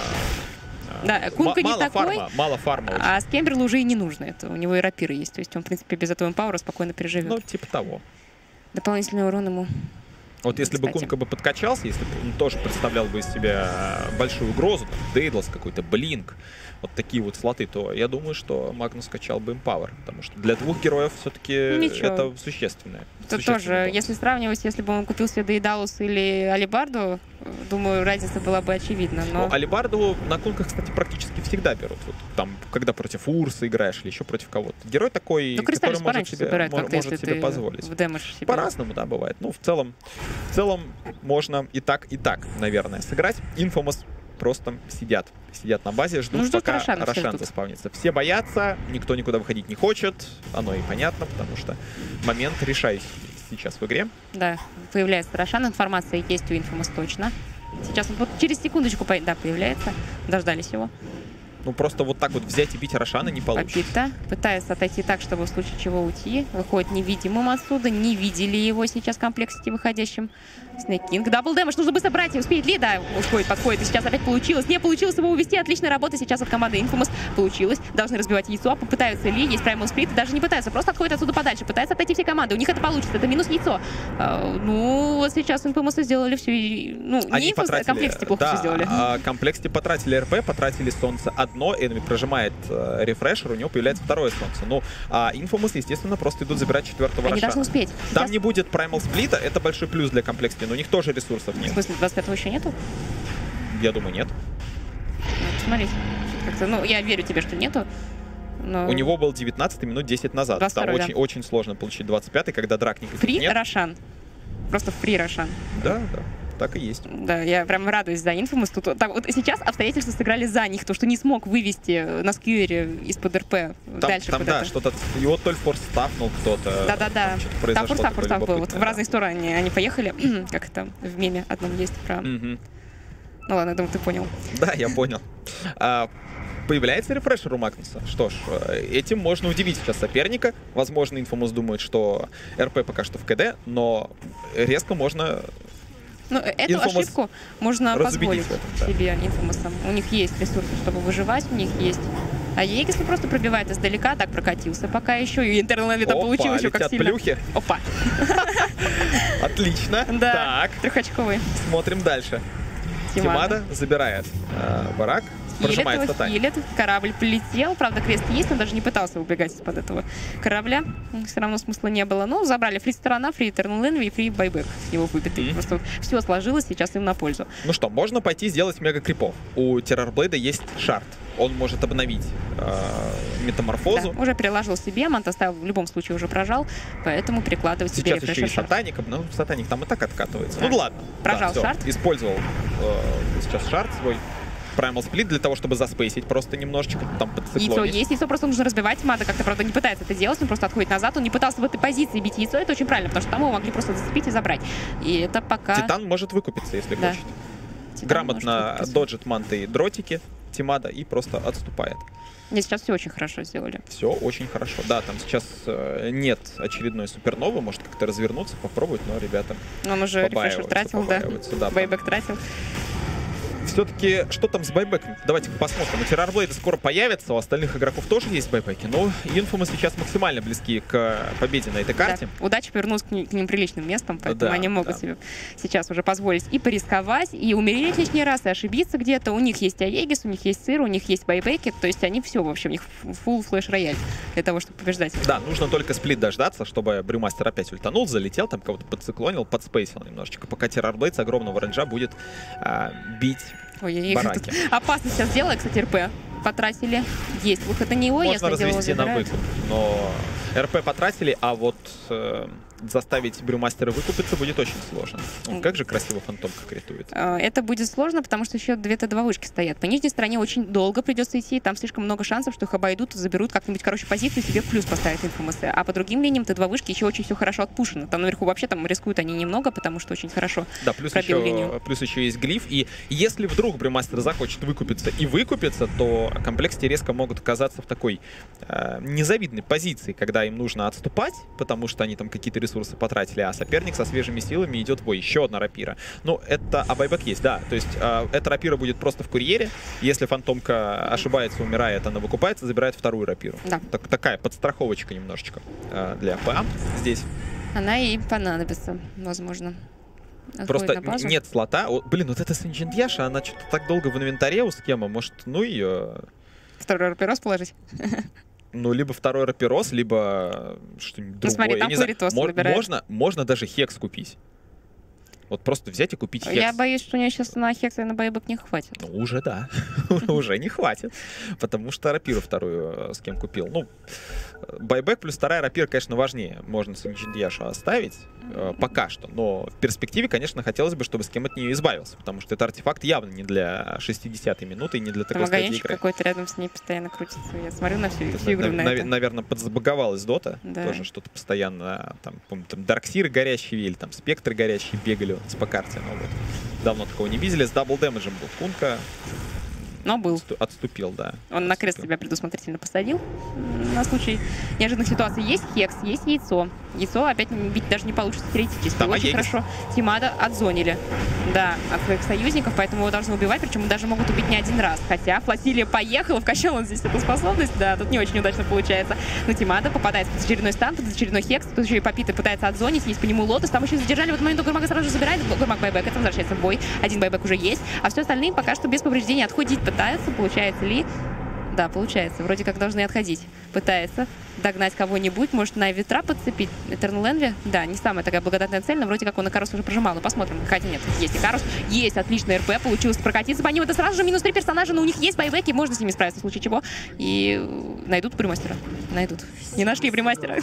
э, Да, э, кунга ма- не мало такой, фарма, мало фарма. очень. А Скемберлу уже и не нужно это. У него и рапиры есть. То есть он, в принципе, без этого эмпауэра спокойно переживет. Ну, типа того. Дополнительный урон ему. Вот если бы Кстати. Кунка бы подкачался, если бы он тоже представлял бы из себя большую угрозу, там, Дейдлс какой-то, Блинк, вот такие вот слоты, то я думаю, что Магнус качал бы Empower, потому что для двух героев все-таки Ничего. это существенное. Тут существенный тоже, бонус. если сравнивать, если бы он купил себе Дейдалус или Алибарду, думаю, разница была бы очевидна. Но Ну, Алибарду на кунках, кстати, практически всегда берут. Вот там, когда против Урса играешь или еще против кого-то. Герой такой, ну, который Кристаллис может пораньше себе, собирают, мо- как-то, может если себе ты позволить. вдэмишь себе. По-разному, да, бывает. Ну, в целом, в целом можно и так, и так, наверное, сыграть. Infamous просто сидят. Сидят на базе, ждут, Ну, ждут пока Рошана, все Рошан ждут. заспавнится. Все боятся, никто никуда выходить не хочет. Оно и понятно, потому что момент решающий сейчас в игре. Да, появляется Рошан, информация есть у Infamous точно. Сейчас он вот через секундочку, по- да, появляется. Дождались его. Ну, просто вот так вот взять и бить Рошана не получится. Попита пытается отойти так, чтобы в случае чего уйти. Выходит невидимым отсюда. Не видели его сейчас в Complexity выходящим. Снейк Кинг. Дабл дэмэдж. Нужно быстро брать. Успеет ли? Да, уходит, подходит. И сейчас опять получилось. Не получилось его увести. Отличная работа сейчас от команды Infamous. Получилось. Должны разбивать яйцо. Попытаются ли? Есть Primal Split. Даже не пытаются. Просто отходят отсюда подальше. Пытаются отойти все команды. У них это получится. Это минус яйцо. А, ну, вот сейчас Infamous сделали все. и- Ну, Они не Infamous, а потратили, Complexity плохо да, все сделали. а Complexity потратили РП, потратили солнце одно, Энви прожимает э, рефрешер, у него появляется второе солнце. Ну, а Infamous, естественно, просто идут забирать четвертого Они Рошана. должны успеть. Там Сейчас- не будет Primal Сплита, это большой плюс для Complexity, но у них тоже ресурсов В нет. смысле, двадцать пятого еще нету? Я думаю, нет. Ну, посмотрите. Как-то, ну, я верю тебе, что нету. Но... У него был девятнадцатый минут десять назад. двадцать Там второй, да. очень, очень сложно получить двадцать пятый, когда драк никаких Фри нет. Рошан. Просто фри Рошан. Да, да, так и есть. Да, я прям радуюсь за Infamous. Тут, вот так, вот сейчас обстоятельства сыграли за них. То, что не смог вывести на скьюере из-под РП Там, дальше там да, куда-то. что-то... Его только форс стафнул кто-то. Да-да-да. Там что-то Да, произошло фурстав, такое фурстав был. Вот любопытное, в да. разные стороны они, они поехали. Как это в меме одном есть про... Мгм. Ну ладно, я думаю, ты понял. Да, я понял. А, появляется рефрешер у Магнуса. Что ж, э, этим можно удивить сейчас соперника. Возможно, Infamous думает, что РП пока что в КД, но резко можно Ну, эту Infamous ошибку можно разубедить позволить в этом, да. себе инфомосам. У них есть ресурсы, чтобы выживать, у них есть. А Егис просто пробивает издалека, так прокатился пока еще. И интернет это получил еще как летят сильно. плюхи. Опа. Отлично. Да, Так, трехочковый. смотрим дальше. Тимада. Тимада забирает э, барак, прожимает Хилит, статань. хилит, корабль полетел. Правда, крест есть, но даже не пытался убегать из-под этого корабля. Все равно смысла не было. Ну, забрали фри сторона, фри Eternal Envy и фри байбек его выбитый. Мгм. Просто все сложилось сейчас им на пользу. Ну что, можно пойти сделать мега крипов. У Террорблейда есть шард. Он может обновить э, метаморфозу. Да, уже переложил себе, Мантастайл в любом случае уже прожал, поэтому перекладывать себе Сейчас еще и рефрешер шард. сатаник, ну сатаник там и так откатывается. Да. Ну ладно. Прожал всё. шард. Использовал э, сейчас шард свой. Primal Split для того, чтобы заспейсить просто немножечко, там Яйцо подциклонить. есть, яйцо просто нужно разбивать. Мада как-то, правда, не пытается это делать, он просто отходит назад. Он не пытался в этой позиции бить яйцо, это очень правильно, потому что там его могли просто зацепить и забрать. И это пока... Титан может выкупиться, если Да. хочет. Титан Грамотно может выкупиться. доджит манты и дротики Тимада и просто отступает. Нет, сейчас все очень хорошо сделали. Все очень хорошо. Да, там сейчас э, нет очередной суперновы, может как-то развернуться, попробовать, но ребята Он уже рефрешер побаиваются, тратил, да. побаиваются, да. Байбек тратил. Все-таки, что там с байбеком? Давайте посмотрим. У Террорблейда скоро появится, у остальных игроков тоже есть байбеки. Но Infamous сейчас максимально близки к победе на этой карте. Да. Удача повернулась к, ним- к ним приличным местом, поэтому Да, они могут да. себе сейчас уже позволить и порисковать, и умереть лишний раз, и ошибиться где-то. У них есть Аегис, у них есть Сыр, у них есть байбеки, то есть они все, в общем, у них full флеш-рояль для того, чтобы побеждать. Да, нужно только сплит дождаться, чтобы Брюмастер опять ультанул, залетел, там кого-то подциклонил, подспейсил немножечко, пока Террорблейд с огромного рейнджа будет а, бить Ой, я их бараки. тут опасно сейчас сделала, кстати, РП потратили. Есть выход на него, Можно если дело развести на забирают. выкуп, но РП потратили, а вот э, заставить Брюмастера выкупиться будет очень сложно. Ну, как же красиво фантомка критует. Э, Это будет сложно, потому что еще две Т два вышки стоят. По нижней стороне очень долго придется идти, там слишком много шансов, что их обойдут, заберут как-нибудь, короче, позицию, себе в плюс поставят инфомосы. А по другим линиям Т два вышки еще очень все хорошо отпушено. Там наверху вообще там рискуют они немного, потому что очень хорошо. Да, плюс пробил еще, линию. плюс еще есть глиф. И если вдруг Брюмастер захочет выкупиться и выкупиться, то комплексти резко могут оказаться в такой э, незавидной позиции, когда им нужно отступать, потому что они там какие-то ресурсы потратили, а соперник со свежими силами идет в бой. Еще одна рапира. Ну, это а байбек есть, да. То есть э, эта рапира будет просто в курьере. Если фантомка ошибается, умирает, она выкупается, забирает вторую рапиру. Да. Так, такая подстраховочка немножечко э, для ПА здесь. Она и понадобится, возможно. Отходит Просто на базу. нет слота. О, блин, вот эта Синджиндьяша, она что-то так долго в инвентаре у схемы. Может, ну ее... Второй рапирос положить. Ну, либо второй рапирос, либо что-нибудь другое. смотри, Я там не знаю, Куритос мо- набирает. можно, можно даже хекс купить. Вот просто взять и купить хекс. Я боюсь, что у нее сейчас на Хекса и на байбек не хватит. Ну, уже да. Уже не хватит. Потому что рапиру вторую э, с кем купил. Ну, байбек плюс вторая рапира, конечно, важнее. Можно Синджиндьяшу оставить э, пока что. Но в перспективе, конечно, хотелось бы, чтобы с кем от нее избавился. Потому что это артефакт явно не для шестидесятой минуты и не для такой стадии Магазинчик игры. какой-то рядом с ней постоянно крутится. Я смотрю на всю, всю игру на Нав- это. Наверное, подзабаговалась Дота. Да. Тоже что-то постоянно. Там, помню, там Дарксиры горящие или там спектры горящие бегали с по карте. Ну, вот. Давно такого не видели. С дабл дэмэджем был Кунка. Но был. Отсту- Отступил, да. Он на крест Отступил. себя предусмотрительно посадил. М, На случай неожиданных ситуаций есть Хекс, есть яйцо. Яйцо опять не- бить даже не получится теоретически. Там Очень Аегис. хорошо Тимада отзонили. Да, от своих союзников, поэтому его должны убивать, причем даже могут убить не один раз. Хотя Флотилия поехала, вкачал он здесь эту способность. Да, тут не очень удачно получается. Но Тимада попадает под очередной стан, под очередной Хекс. Тут еще и Попиты пытается отзонить, есть по нему Лотос. Там еще и задержали. В этот момент Гурмага сразу же забирает. Гурмаг байбек, это возвращается в бой. Один байбек уже есть. А все остальные пока что без повреждений отходить пытаются. Получается ли? Да, получается. Вроде как должны отходить. Пытается догнать кого-нибудь. Может, на ветра подцепить. Eternal Envy. Да, не самая такая благодатная цель, но вроде как он на Карус уже прожимал. Ну, посмотрим. Хотя нет, есть и Карус. Есть отличный РП. Получилось прокатиться по ним. Это сразу же минус три персонажа, но у них есть байбеки. Можно с ними справиться в случае чего. И найдут Брюмастера. Найдут. Не нашли Брюмастера.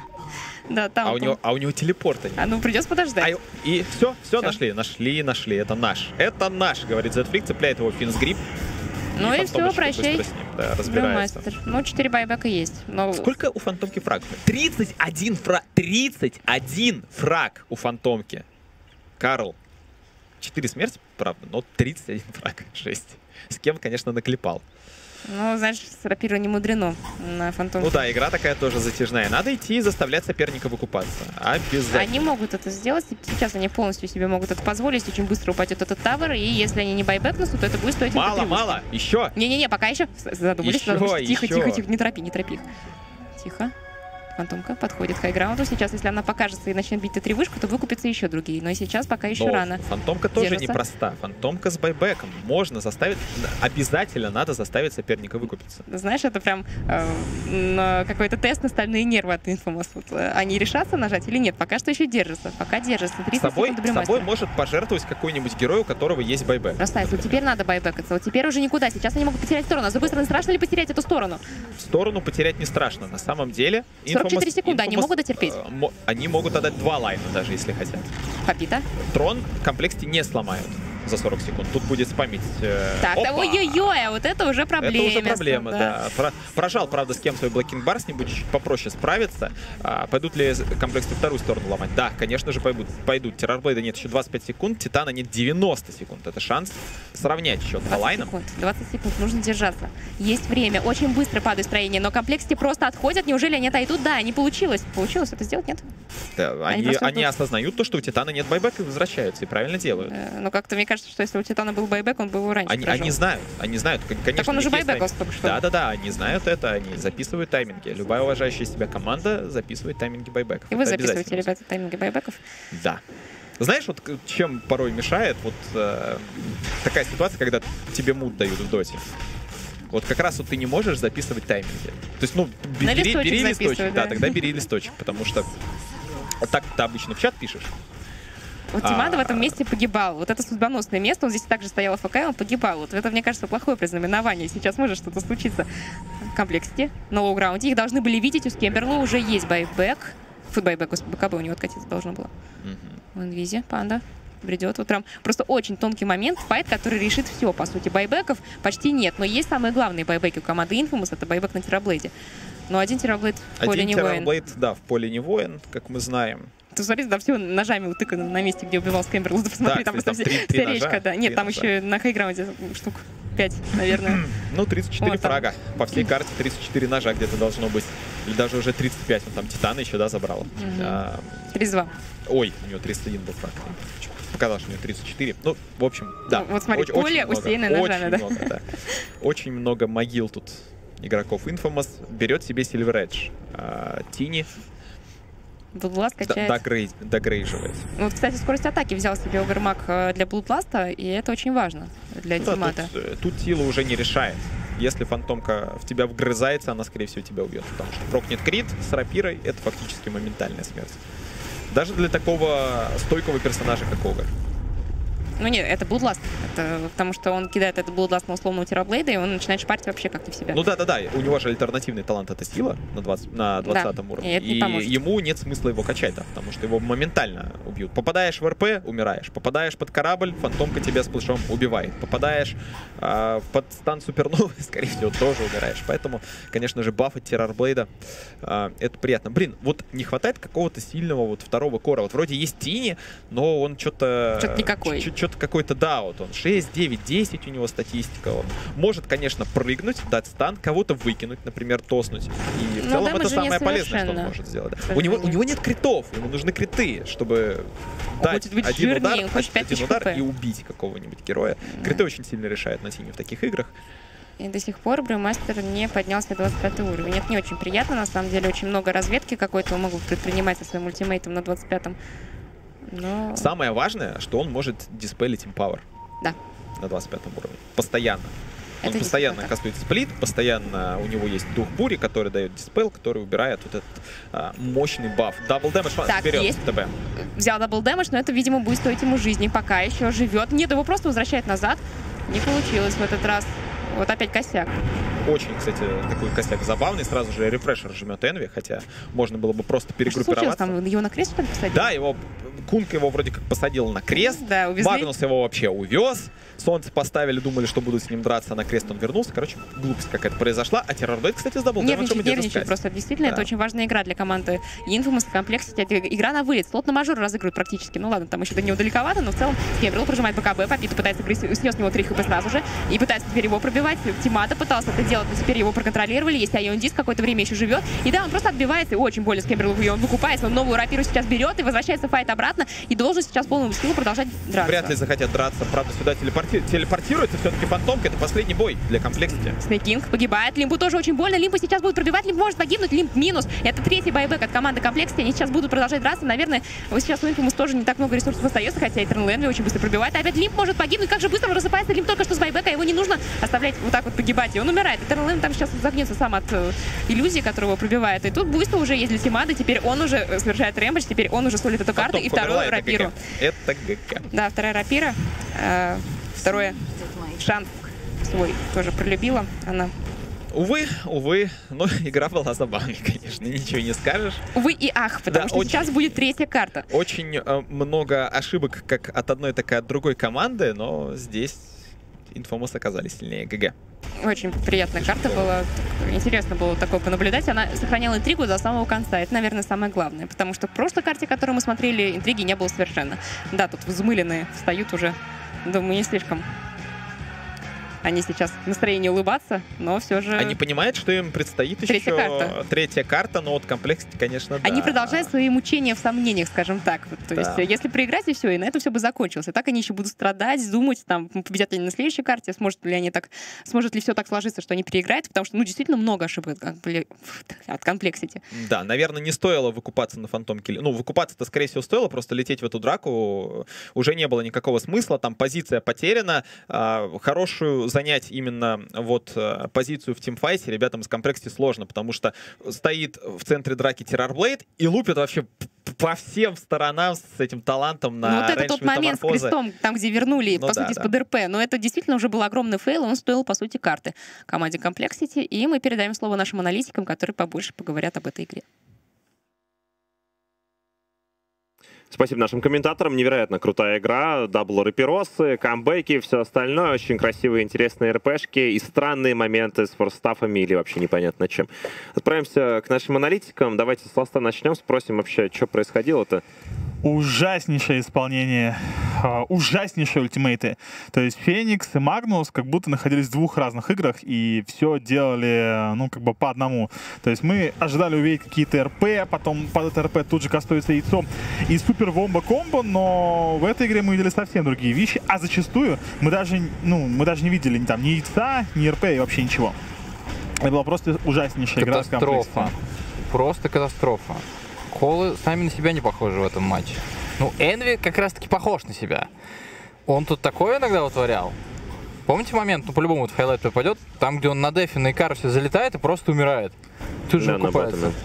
Да, там. А у него, а у него телепорта нет. А ну, придется А, подождать. и все, все Всё. нашли, нашли, нашли. Это наш. Это наш, говорит Зетфрик, цепляет его финсгрип. Ну и все, Фантомочка прощай. быстро с ним, да, разбирается. Брюмастер. Ну, четыре байбека есть. Но Сколько у фантомки фрагов? тридцать один фраг. тридцать один фраг у фантомки. Карл. четыре смерти, правда, но тридцать один фраг. Жесть. С кем, конечно, наклепал. Ну, знаешь, с рапирой не мудрено на фантоме. Ну да, игра такая тоже затяжная. Надо идти и заставлять соперника выкупаться. Обязательно. Они могут это сделать. Сейчас они полностью себе могут это позволить. Очень быстро упадет этот тавер. И если они не байбэкнутся, то это будет стоить... Мало, мало. Еще. Не-не-не, пока еще. Задумались. Еще, задумались. Тихо, еще. тихо, тихо. Не торопи, не торопи их. Тихо. Фантомка подходит к хайграунду. Сейчас, если она покажется и начнет бить Т три вышку, то выкупятся еще другие. Но и сейчас пока еще Но рано. Фантомка тоже Держится. непроста. Фантомка с байбеком. Можно заставить... Обязательно надо заставить соперника выкупиться. Знаешь, это прям э, на какой-то тест на стальные нервы от Infamous. Вот, э, они решатся нажать или нет? Пока что еще держатся. Пока держатся. С тридцать тобой, секунд с до тобой бремастера. может пожертвовать какой-нибудь герой, у которого есть байбек. Расставить. Вот теперь надо байбекаться. Вот теперь уже никуда. Сейчас они могут потерять сторону. А с другой стороны, страшно ли потерять эту сторону? В сторону потерять не страшно. На самом деле... сорок четыре Infamous- секунды. Они Infamous, могут дотерпеть? э, мо- Они могут отдать два лайна, даже если хотят. Попита. Трон в комплекте не сломают за сорок секунд. Тут будет спамить... э, Так, опа! ой-ой-ой, а вот это уже проблема. Это уже проблема, да. Про- прожал, правда, с кем свой блокинг бар, с ним будет чуть попроще справиться. А, пойдут ли комплекты вторую сторону ломать? Да, конечно же, пойдут. пойдут. Террорблейда нет еще двадцать пять секунд, Титана нет девяносто секунд. Это шанс сравнять счет по двадцать лайнам. секунд, двадцать секунд, нужно держаться. Есть время, очень быстро падает строение, но комплекты просто отходят. Неужели они отойдут? Да, не получилось. Получилось это сделать, нет? Да, Они они, просто они ждут. осознают то, что у Титана нет байбека и возвращаются, и правильно делают. Э, Но как-то мне кажется, что если у Титана был байбек, он бы его раньше Они, прожал. они знают, они знают, к- конечно. Так он у них уже есть байбекался тайминг. только что. Да-да-да, они знают это, они записывают тайминги. Любая уважающая себя команда записывает тайминги байбеков. И вы Это записываете, обязательно. ребята, тайминги байбеков? Да. Знаешь, вот к- чем порой мешает вот э, такая ситуация, когда тебе мут дают в доте. Вот как раз вот ты не можешь записывать тайминги. То есть, ну, б- На бери, листочек бери записывай, листочек, да, да. тогда бери листочек, потому что вот так ты обычно в чат пишешь. Вот А. Тимада в этом месте погибал. Вот это судьбоносное место. Он здесь также стоял АФК, и он погибал. Вот это, мне кажется, плохое признаменование. Сейчас может что-то случиться в комплекте на лоу-граунде. Их должны были видеть. У Скемберла уже есть байбек. Футбайбек, БКБ у него откатиться должно было. Мгм. В инвизе панда бредет. Вот прям просто очень тонкий момент, файт, который решит все, по сути. Байбеков почти нет. Но есть самые главные байбеки у команды Infamous. Это байбек на Террорблейде. Но один Террорблейд в поле Один не воин. Террорблейд, да, в поле не воин, как мы знаем. Ты смотри, там все ножами утыкано на месте, где убивал Скэмберл. Посмотри, Да, там кстати, просто там вся, три- три вся речка, ножа, да. Нет, три там ножа. еще на хайграунде штук пять, наверное. Ну, тридцать четыре Вот там. фрага. По всей карте тридцать четыре ножа где-то должно быть. Или даже уже тридцать пять. Он там Титана еще, да, забрал. Мгм. А, тридцать два. ой, у него тридцать один был фраг. Показалось, что у него тридцать четыре. Ну, в общем, да. Ну, вот смотри, Оч- поле очень много, усеянное ножами, очень да. много, да. Очень много могил тут игроков. Infamous берет себе Silver Edge. А, Тини Bloodlust д- качает. догрей- догрейживает. Ну, вот, кстати, скорость атаки взял себе Овермак э, для Bloodlust, и это очень важно для Ну да, Тимата. тут, э, тут сила уже не решает. Если фантомка в тебя вгрызается, она, скорее всего, тебя убьет. Потому что прокнет крит с рапирой — это фактически моментальная смерть. Даже для такого стойкого персонажа, как Огр. Ну нет, это Bloodlust. Это потому что он кидает этот Bloodlust на условного Террорблейда, и он начинает шпарить вообще как-то в себя. Ну да-да-да, у него же альтернативный талант — это сила на, двадцать, на двадцатом Да, уровне. и это не поможет. ему нет смысла его качать, да, потому что его моментально убьют. Попадаешь в РП — умираешь. Попадаешь под корабль — фантомка тебя с плашом убивает. Попадаешь э, под стан суперновый, скорее всего, тоже умираешь. Поэтому, конечно же, баф от Террорблейда э, это приятно. Блин, вот не хватает какого-то сильного вот второго кора. Вот вроде есть Тини, но он что-то... Что-то никакой. Что-то какой-то, да, вот он шесть, девять, десять у него статистика. Он может, конечно, прыгнуть, дать стан, кого-то выкинуть, например, тоснуть. И в Но целом это дэмэджа самое полезное, что он несовершенно, может сделать. да. к У него, у сожалению. него нет критов, ему нужны криты, чтобы дать хочет быть один жирнее, удар, он хочет пять один тысяч удар хп. и убить какого-нибудь героя. Криты очень сильно решают на Тине в таких играх. И до сих пор Брюмастер не поднялся до двадцать пятый уровень. Это не очень приятно, на самом деле. Очень много разведки какой-то он мог бы предпринимать со своим ультимейтом на двадцать пятом. Но... Самое важное, что он может диспелить импауэр. Да. На двадцать пятом уровне. Постоянно. Он Это постоянно действительно кастует сплит, постоянно у него есть дух бури, который дает диспел, который убирает вот этот а, мощный баф. Дабл дэмэдж Так, вперед, есть. ТБ. Взял дабл дэмэдж, но это, видимо, будет стоить ему жизни. Пока еще живет. Нет, его просто возвращает назад. Не получилось в этот раз. Вот опять косяк. Очень, кстати, такой косяк забавный. Сразу же рефрешер жмет Энви, хотя можно было бы просто А что случилось перегруппироваться. там? Его на крест, что ли, посадили? Да, его Кунг его вроде как посадил на крест. Да, увезли. Магнус его вообще увез. Солнце поставили, думали, что будут с ним драться, на крест он вернулся. Короче, глупость какая-то произошла. А Террорблейд, кстати, с даблдэмэджем Нервничает, идет нервничает искать. просто. Действительно, Да. это очень важная игра для команды Infamous. Комплексити. Это игра на вылет. Слот на мажор разыгрывают практически. Ну ладно, там еще до него далековато, но в целом Скемберл прожимает БКБ. Попита пытается грызть, снес с него три хп сразу же. И пытается теперь его пробивать. Тимата пытался это делать. сделать, но теперь его проконтролировали. Есть Айондис, какое-то время еще живет. И да, он просто отбивается, и очень больно с Кемберлом, и он выкупается, он новую рапиру сейчас берет и возвращается в файт обратно, и должен сейчас полным силу продолжать драться. Вряд ли захотят драться, правда, сюда телепорти... телепортируется все-таки фантомка, это последний бой для комплексити. Снейкинг погибает, Лимпу тоже очень больно, Лимпу сейчас будет пробивать, Лимп может погибнуть, Лимп минус. Это третий байбек от команды комплексити, они сейчас будут продолжать драться, наверное, вот сейчас у Infamous тоже не так много ресурсов остается, хотя Eternal Envy очень быстро пробивает, а опять Лимп может погибнуть, как же быстро он рассыпается, Лимп только что с байбека, его не нужно оставлять вот так вот погибать, и он умирает. Eternal Envy там сейчас загнется сам от э, иллюзии, которую его пробивает, и тут буйство уже есть для Тимады, теперь он уже э, совершает рэмбэдж, теперь он уже солит эту карту, и вторую рапиру. Это ГК. Да, вторая рапира, э, второе шанс свой тоже пролюбила она. Увы, увы, но игра была забавной, конечно, ничего не скажешь. Увы и ах, потому Да, что очень- сейчас будет третья карта. Очень э, много ошибок как от одной, так и от другой команды, но здесь Infamous оказались сильнее ГГ. Очень приятная карта была. Так, интересно было такое понаблюдать. Она сохраняла интригу до самого конца. Это, наверное, самое главное. Потому что в прошлой карте, которую мы смотрели, интриги не было совершенно. Да, тут взмыленные встают уже. Думаю, не слишком. Они сейчас в настроении улыбаться, но все же... Они понимают, что им предстоит Третья еще карта. третья карта, но вот комплексити, конечно, да. Они продолжают свои мучения в сомнениях, скажем так. Вот, то Да. есть, если проиграть, и все, и на этом все бы закончилось. И так они еще будут страдать, думать, там, победят ли они на следующей карте, сможет ли они так, сможет ли все так сложиться, что они переиграют, потому что, ну, действительно много ошибок от компле- от комплексити. Да, наверное, не стоило выкупаться на фантомке. Ну, выкупаться-то, скорее всего, стоило, просто лететь в эту драку уже не было никакого смысла, там позиция потеряна, а, хорошую занять именно вот а, позицию в тимфайте ребятам из комплексити сложно, потому что стоит в центре драки Террорблейд и лупит вообще п- по всем сторонам с этим талантом на Ну, вот это тот раньше момент с метаморфозы. крестом, там, где вернули, Ну по да, сути, да. из-под РП. Но это действительно уже был огромный фейл, и он стоил, по сути, карты команде комплексити. И мы передаем слово нашим аналитикам, которые побольше поговорят об этой игре. Спасибо нашим комментаторам. Невероятно крутая игра. Дабл-рэперосы, камбэки, все остальное. Очень красивые, интересные РПшки и странные моменты с форстафами или вообще непонятно чем. Отправимся к нашим аналитикам. Давайте с ласта начнем. Спросим вообще, что происходило-то. Ужаснейшее исполнение, а, ужаснейшие ультимейты. То есть Феникс и Магнус как будто находились в двух разных играх и все делали, ну, как бы по одному. То есть мы ожидали увидеть какие-то РП, потом под это РП тут же кастуется яйцо и супер вомба-комбо, но в этой игре мы видели совсем другие вещи, а зачастую мы даже, ну, мы даже не видели ни там ни яйца, ни РП и вообще ничего. Это была просто ужаснейшая игра с Катастрофа. комплексом. Просто катастрофа. Колы сами на себя не похожи в этом матче. Ну, Энви как раз-таки похож на себя. Он тут такое иногда вытворял. Помните момент, ну, по-любому вот в хайлайт попадет, там, где он на дефе на Икарусе залетает и просто умирает. Тут же Да, на выкупается. ботоме.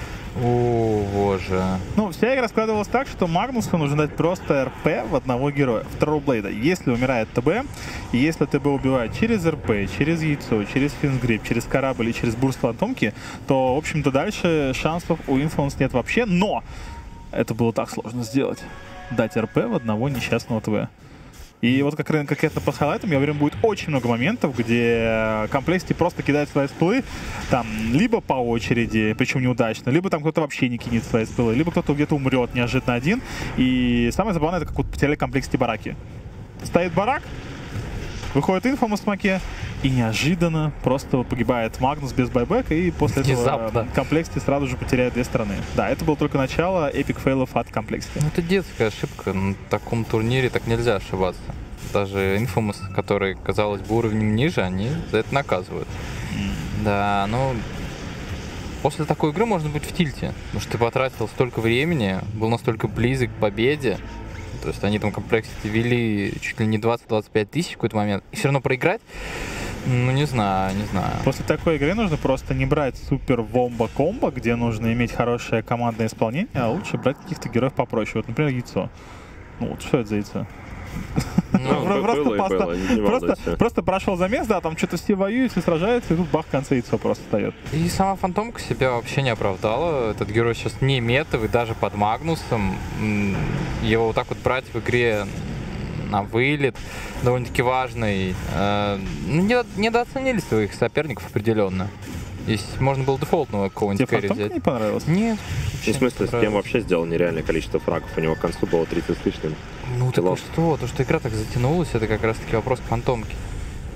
О, боже. Ну, вся игра складывалась так, что Магнусу нужно дать просто РП в одного героя, второго Блейда. Если умирает ТБ, и если ТБ убивает через РП, через яйцо, через финсгрип, через корабль и через бурст фантомки, то, в общем-то, дальше шансов у Infamous нет вообще. Но это было так сложно сделать. Дать РП в одного несчастного ТБ. И вот как, как это по хайлайтам, я уверен, будет очень много моментов, где комплексити просто кидает свои спылы, там, либо по очереди, причем неудачно, либо там кто-то вообще не кинет свои спылы, либо кто-то где-то умрет неожиданно один. И самое забавное, это как вот потеряли комплексити бараки. Стоит барак, выходит Infamous в смоке, и неожиданно просто вот погибает Магнус без байбека, и после этого Внезапно. комплексити сразу же потеряет две стороны. Да, это было только начало эпик фейлов от комплексити. Ну, это детская ошибка. На таком турнире так нельзя ошибаться. Даже Infamous, который, казалось бы, уровнем ниже, они за это наказывают. Да, ну... После такой игры можно быть в тильте. Потому что ты потратил столько времени, был настолько близок к победе. То есть они там комплексити вели чуть ли не двадцать-двадцать пять тысяч в какой-то момент. И все равно проиграть? Ну, не знаю, не знаю. После такой игры нужно просто не брать супер вомба-комбо, где нужно иметь хорошее командное исполнение, а лучше брать каких-то героев попроще. Вот, например, яйцо. Ну вот, что это за яйцо? Ну, Про- просто было и поста- было, не Просто, волнуйся. просто прошел замес, да, там что-то все воюют, все сражаются, и тут бах, в конце яйцо просто встает. И сама Фантомка себя вообще не оправдала. Этот герой сейчас не метовый, даже под Магнусом. М, Его вот так вот брать в игре на вылет довольно-таки важный. Э, ну, недо- недооценили своих соперников определенно. Здесь можно было дефолтного какого-нибудь Тебе кэрри фантомка взять. не понравилась? Нет. Ну, в смысле, с кем вообще сделал нереальное количество фрагов. У него к концу было тридцать с лишним. Ну так и Киллов. что? То, что игра так затянулась, это как раз-таки вопрос к Фантомке.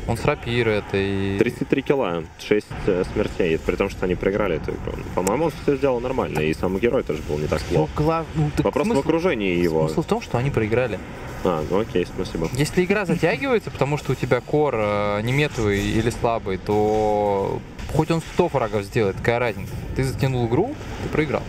Он с рапирой это и... тридцать три килла, шесть э, смертей, при том, что они проиграли эту игру. По-моему, он все сделал нормально, и сам герой тоже был не так Ну, плохо. глав- ну, так Вопрос смысл- в окружении его. Смысл в том, что они проиграли. А, ну окей, спасибо. Если игра затягивается, потому что у тебя кор э, не метовый или слабый, то хоть он сто фрагов сделает, какая разница. Ты затянул игру, ты проиграл.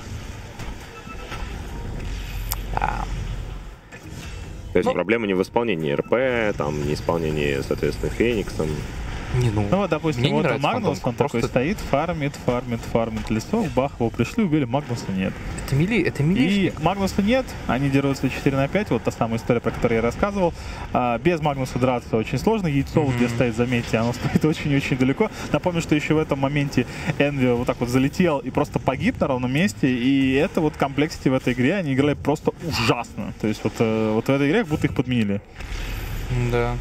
А, То есть Ну- проблема не в исполнении РП, там, не исполнении, соответственно, Фениксом. не, ну, Ну вот, допустим, Мне не вот нравится Магнус, фантомка, он такой просто- стоит, фармит, фармит, фармит лесов, бах, его пришли, убили, Магнуса нет. это мили, это И милишник. Магнуса нет, они дерутся четыре на пять, вот та самая история, про которую я рассказывал. А, без Магнуса драться очень сложно, яйцо, вот где Мгм. стоит, заметьте, оно стоит очень-очень далеко. Напомню, что еще в этом моменте Энви вот так вот залетел и просто погиб на ровном месте, и это вот комплексити в этой игре, они играли просто ужасно. То есть вот, э, вот в этой игре как будто их подменили. Да.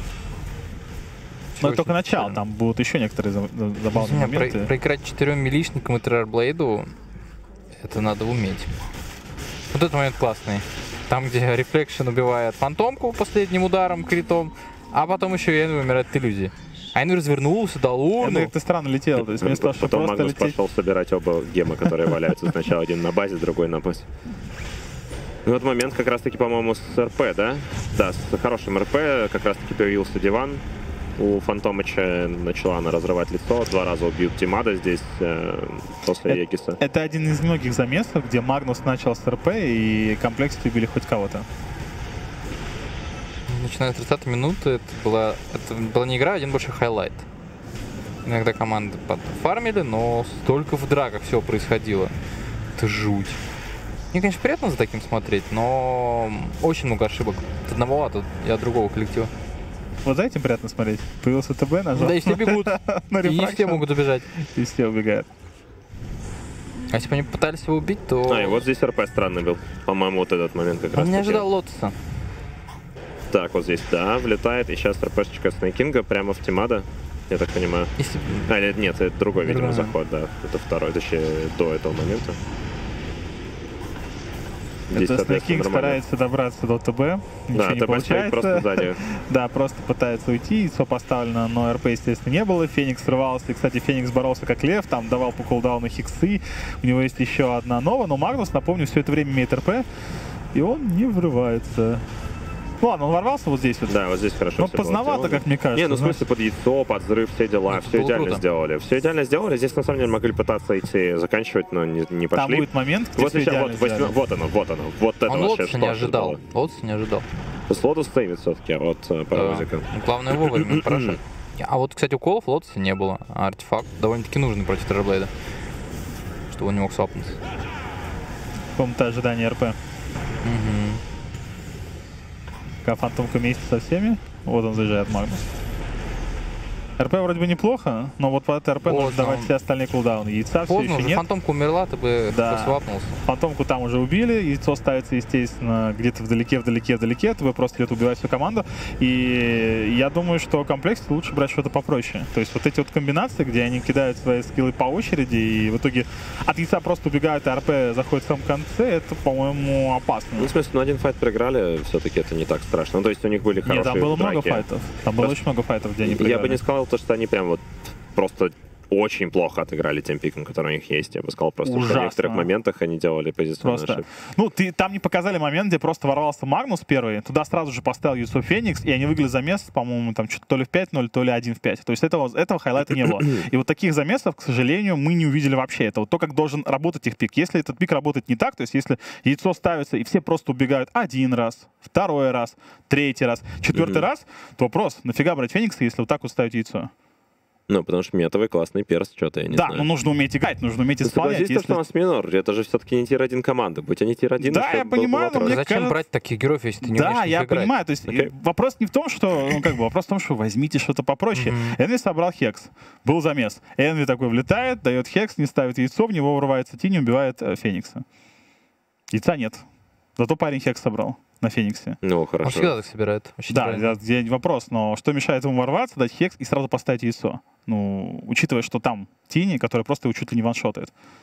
Но Очень это только начало, прикольно. там будут еще некоторые за- за- забавные Не, про- моменты. проиграть четырем милишникам и террорблейду, это надо уметь. Вот этот момент классный. Там, где Рефлекшн убивает фантомку последним ударом, критом, а потом еще и Энви умирает от иллюзии. А Энви развернулся, дал Это урну. как-то странно летело, то есть вместо того, чтобы Потом просто Магнус лететь... пошел собирать оба гема, которые валяются. Сначала один на базе, другой на базе. Ну вот момент как раз-таки, по-моему, с РП, да? Да, с хорошим РП как раз-таки появился диван. У Фантомыча начала она разрывать лицо. Два раза убьют Тимада здесь э, после Это- Егиса. Это один из многих замесов, где Магнус начал с РП и комплексити убили хоть кого-то. Начиная с тридцатой минуты, это была, это была не игра, а один большой хайлайт. Иногда команды подфармили, но столько в драках всего происходило. Это жуть. Мне, конечно, приятно за таким смотреть, но очень много ошибок. От одного, а тут и от другого коллектива. Вот за этим приятно смотреть. Появился ТБ, нажал Да и все бегут, на и не все рефракшн, могут убежать. и все убегают. А если бы они пытались его убить, то... А, и вот здесь РП странный был. По-моему, вот этот момент как раз. Он не ожидал лотоса. Так, вот здесь, да, влетает. И сейчас РПшечка Снейкинга прямо в Тимада, я так понимаю. Если... А, нет, нет, это другой, видимо, Другой. заход, да. Это второй, точнее, до этого момента. Здесь, Это соответственно, Снейкинг нормально. старается добраться до ТБ, ничего Да, не ТБ стоит получается. просто сзади. Да, просто пытается уйти, яйцо поставлено, но РП, естественно, не было. Феникс срывался, и, кстати, Феникс боролся как лев, там давал по кулдауну хиксы. У него есть еще одна нова, но Магнус, напомню, все это время имеет РП, и он не врывается. Ну ладно, он ворвался вот здесь вот. Да, вот здесь хорошо Но всё было поздновато, сделано. как мне кажется. Не, ну в знаешь. смысле под яйцо, под взрыв, все дела, Это все было идеально круто. сделали. Все идеально сделали. Здесь на самом деле могли пытаться идти заканчивать, но не, не Там пошли. будет момент, где Вот всё сейчас, идеально вот, восьми- сделали. вот оно, вот оно, вот это Он вообще лотоса что не это ожидал. было. Лотоса не ожидал. Лотос сейвит все-таки от э, Да. паровозика. Ну, главное вовремя поражать. А вот, кстати, уколов лотоса не было. А артефакт довольно-таки нужный против Террорблейда. Чтобы он не мог свапнуться. Комната ожидания РП. Мгм. Пока Фантомка вместе со всеми. Вот он заезжает, Магнус. РП вроде бы неплохо, но вот под РП нужно Поздно. давать все остальные кулдауны. Яйца все Поздно, еще уже нет. фантомка умерла, ты бы Да. свапнулся. Фантомку там уже убили, яйцо ставится, естественно, где-то вдалеке, вдалеке, вдалеке. ТВ просто идет убивать всю команду. И я думаю, что в комплекте лучше брать что-то попроще. То есть вот эти вот комбинации, где они кидают свои скиллы по очереди, и в итоге от яйца просто убегают, а РП заходит в самом конце, это, по-моему, опасно. Ну, в смысле, ну один файт проиграли, все-таки это не так страшно. Ну, то есть у них были Нет, хорошие там было много драки. файтов. Там было Просто очень много файтов, где они Я бы проиграли. не сказал, то, что они прям вот просто очень плохо отыграли тем пиком, который у них есть. Я бы сказал просто, что Ужасно. в некоторых моментах они делали позиционные Просто. ошибки. Ну, ты, там не показали момент, где просто ворвался Магнус первый, туда сразу же поставил яйцо Феникс, и они выиграли замес, по-моему, там что-то то ли в пять ноль, то ли один в пять. То есть этого, этого хайлайта не было. И вот таких замесов, к сожалению, мы не увидели вообще. Это вот то, как должен работать их пик. Если этот пик работает не так, то есть если яйцо ставится, и все просто убегают один раз, второй раз, третий раз, четвертый Мгм. раз, то вопрос, нафига брать Феникса, если вот так вот ставить яйцо? Ну, потому что метовый классный перс, что-то я не да, знаю. но нужно уметь играть, нужно уметь Ты исполнять. согласись, Если- что у нас минор, это же все-таки не тир один команды. Будь они тир один, Да, я понимаю, но мне Зачем кажется- брать таких героев, если ты не Да, умеешь в них я играть? понимаю. То есть Окей. э, вопрос не в том, что, ну, как бы, вопрос в том, что возьмите что-то попроще. Мгм. Энви собрал хекс. Был замес. Энви такой влетает, дает хекс, не ставит яйцо, в него врывается Тини, убивает э, Феникса. Яйца нет. Зато парень хекс собрал на Фениксе. Ну, Он хорошо. всегда так собирает. Очень Да, правильно. я- я- вопрос, но что мешает ему ворваться, дать хекс и сразу поставить яйцо? Ну, учитывая, что там Тини, который просто его чуть ли не ваншотает.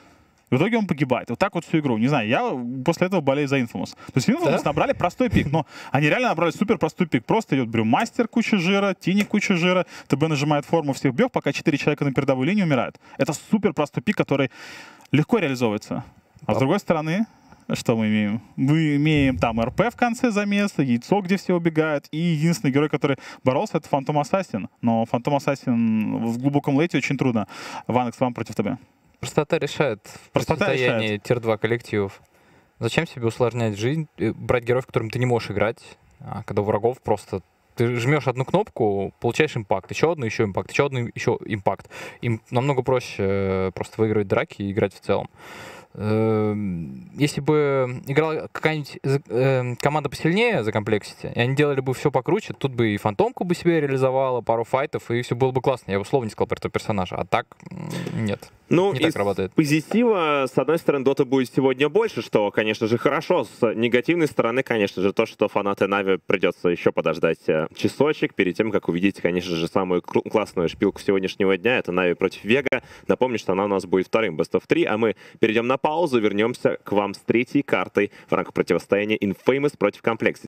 В итоге он погибает. Вот так вот всю игру. Не знаю, я после этого болею за Infamous. То есть Infamous Да? набрали простой пик, но они реально набрали супер простой пик. Просто идет Брюмастер, куча жира, Тини, куча жира, ТБ нажимает форму, всех бьет, пока четыре человека на передовой линии умирают. Это супер простой пик, который легко реализовывается. А с другой стороны, что мы имеем? Мы имеем там РП в конце замеса, яйцо, где все убегают, и единственный герой, который боролся, это Фантом Ассасин. Но Фантом Ассасин в глубоком лейте очень трудно. Ванекс, вам против ТБ. Простота решает в Простота противостоянии тир-два коллективов. Зачем себе усложнять жизнь, э, брать героев, которым ты не можешь играть, а когда у врагов просто ты жмешь одну кнопку, получаешь импакт, еще одну, еще импакт, еще одну, еще импакт. Им намного проще э, просто выигрывать драки и играть в целом. Э, Если бы играла какая-нибудь э, команда посильнее за комплексити, и они делали бы все покруче, тут бы и фантомку бы себе реализовала, пару файтов, и все было бы классно. Я бы слова не сказал про этого персонажа, а так м, нет. Ну, Не из так работает. позитива, с одной стороны, Дота будет сегодня больше, что, конечно же, хорошо. С негативной стороны, конечно же, то, что фанаты Нави придется еще подождать э, часочек перед тем, как увидеть, конечно же, самую кру- классную шпилку сегодняшнего дня. Это Нави против Вега. Напомню, что она у нас будет вторым Best of три, а мы перейдем на паузу, вернемся к вам с третьей картой в рамках противостояния Infamous против Complexity.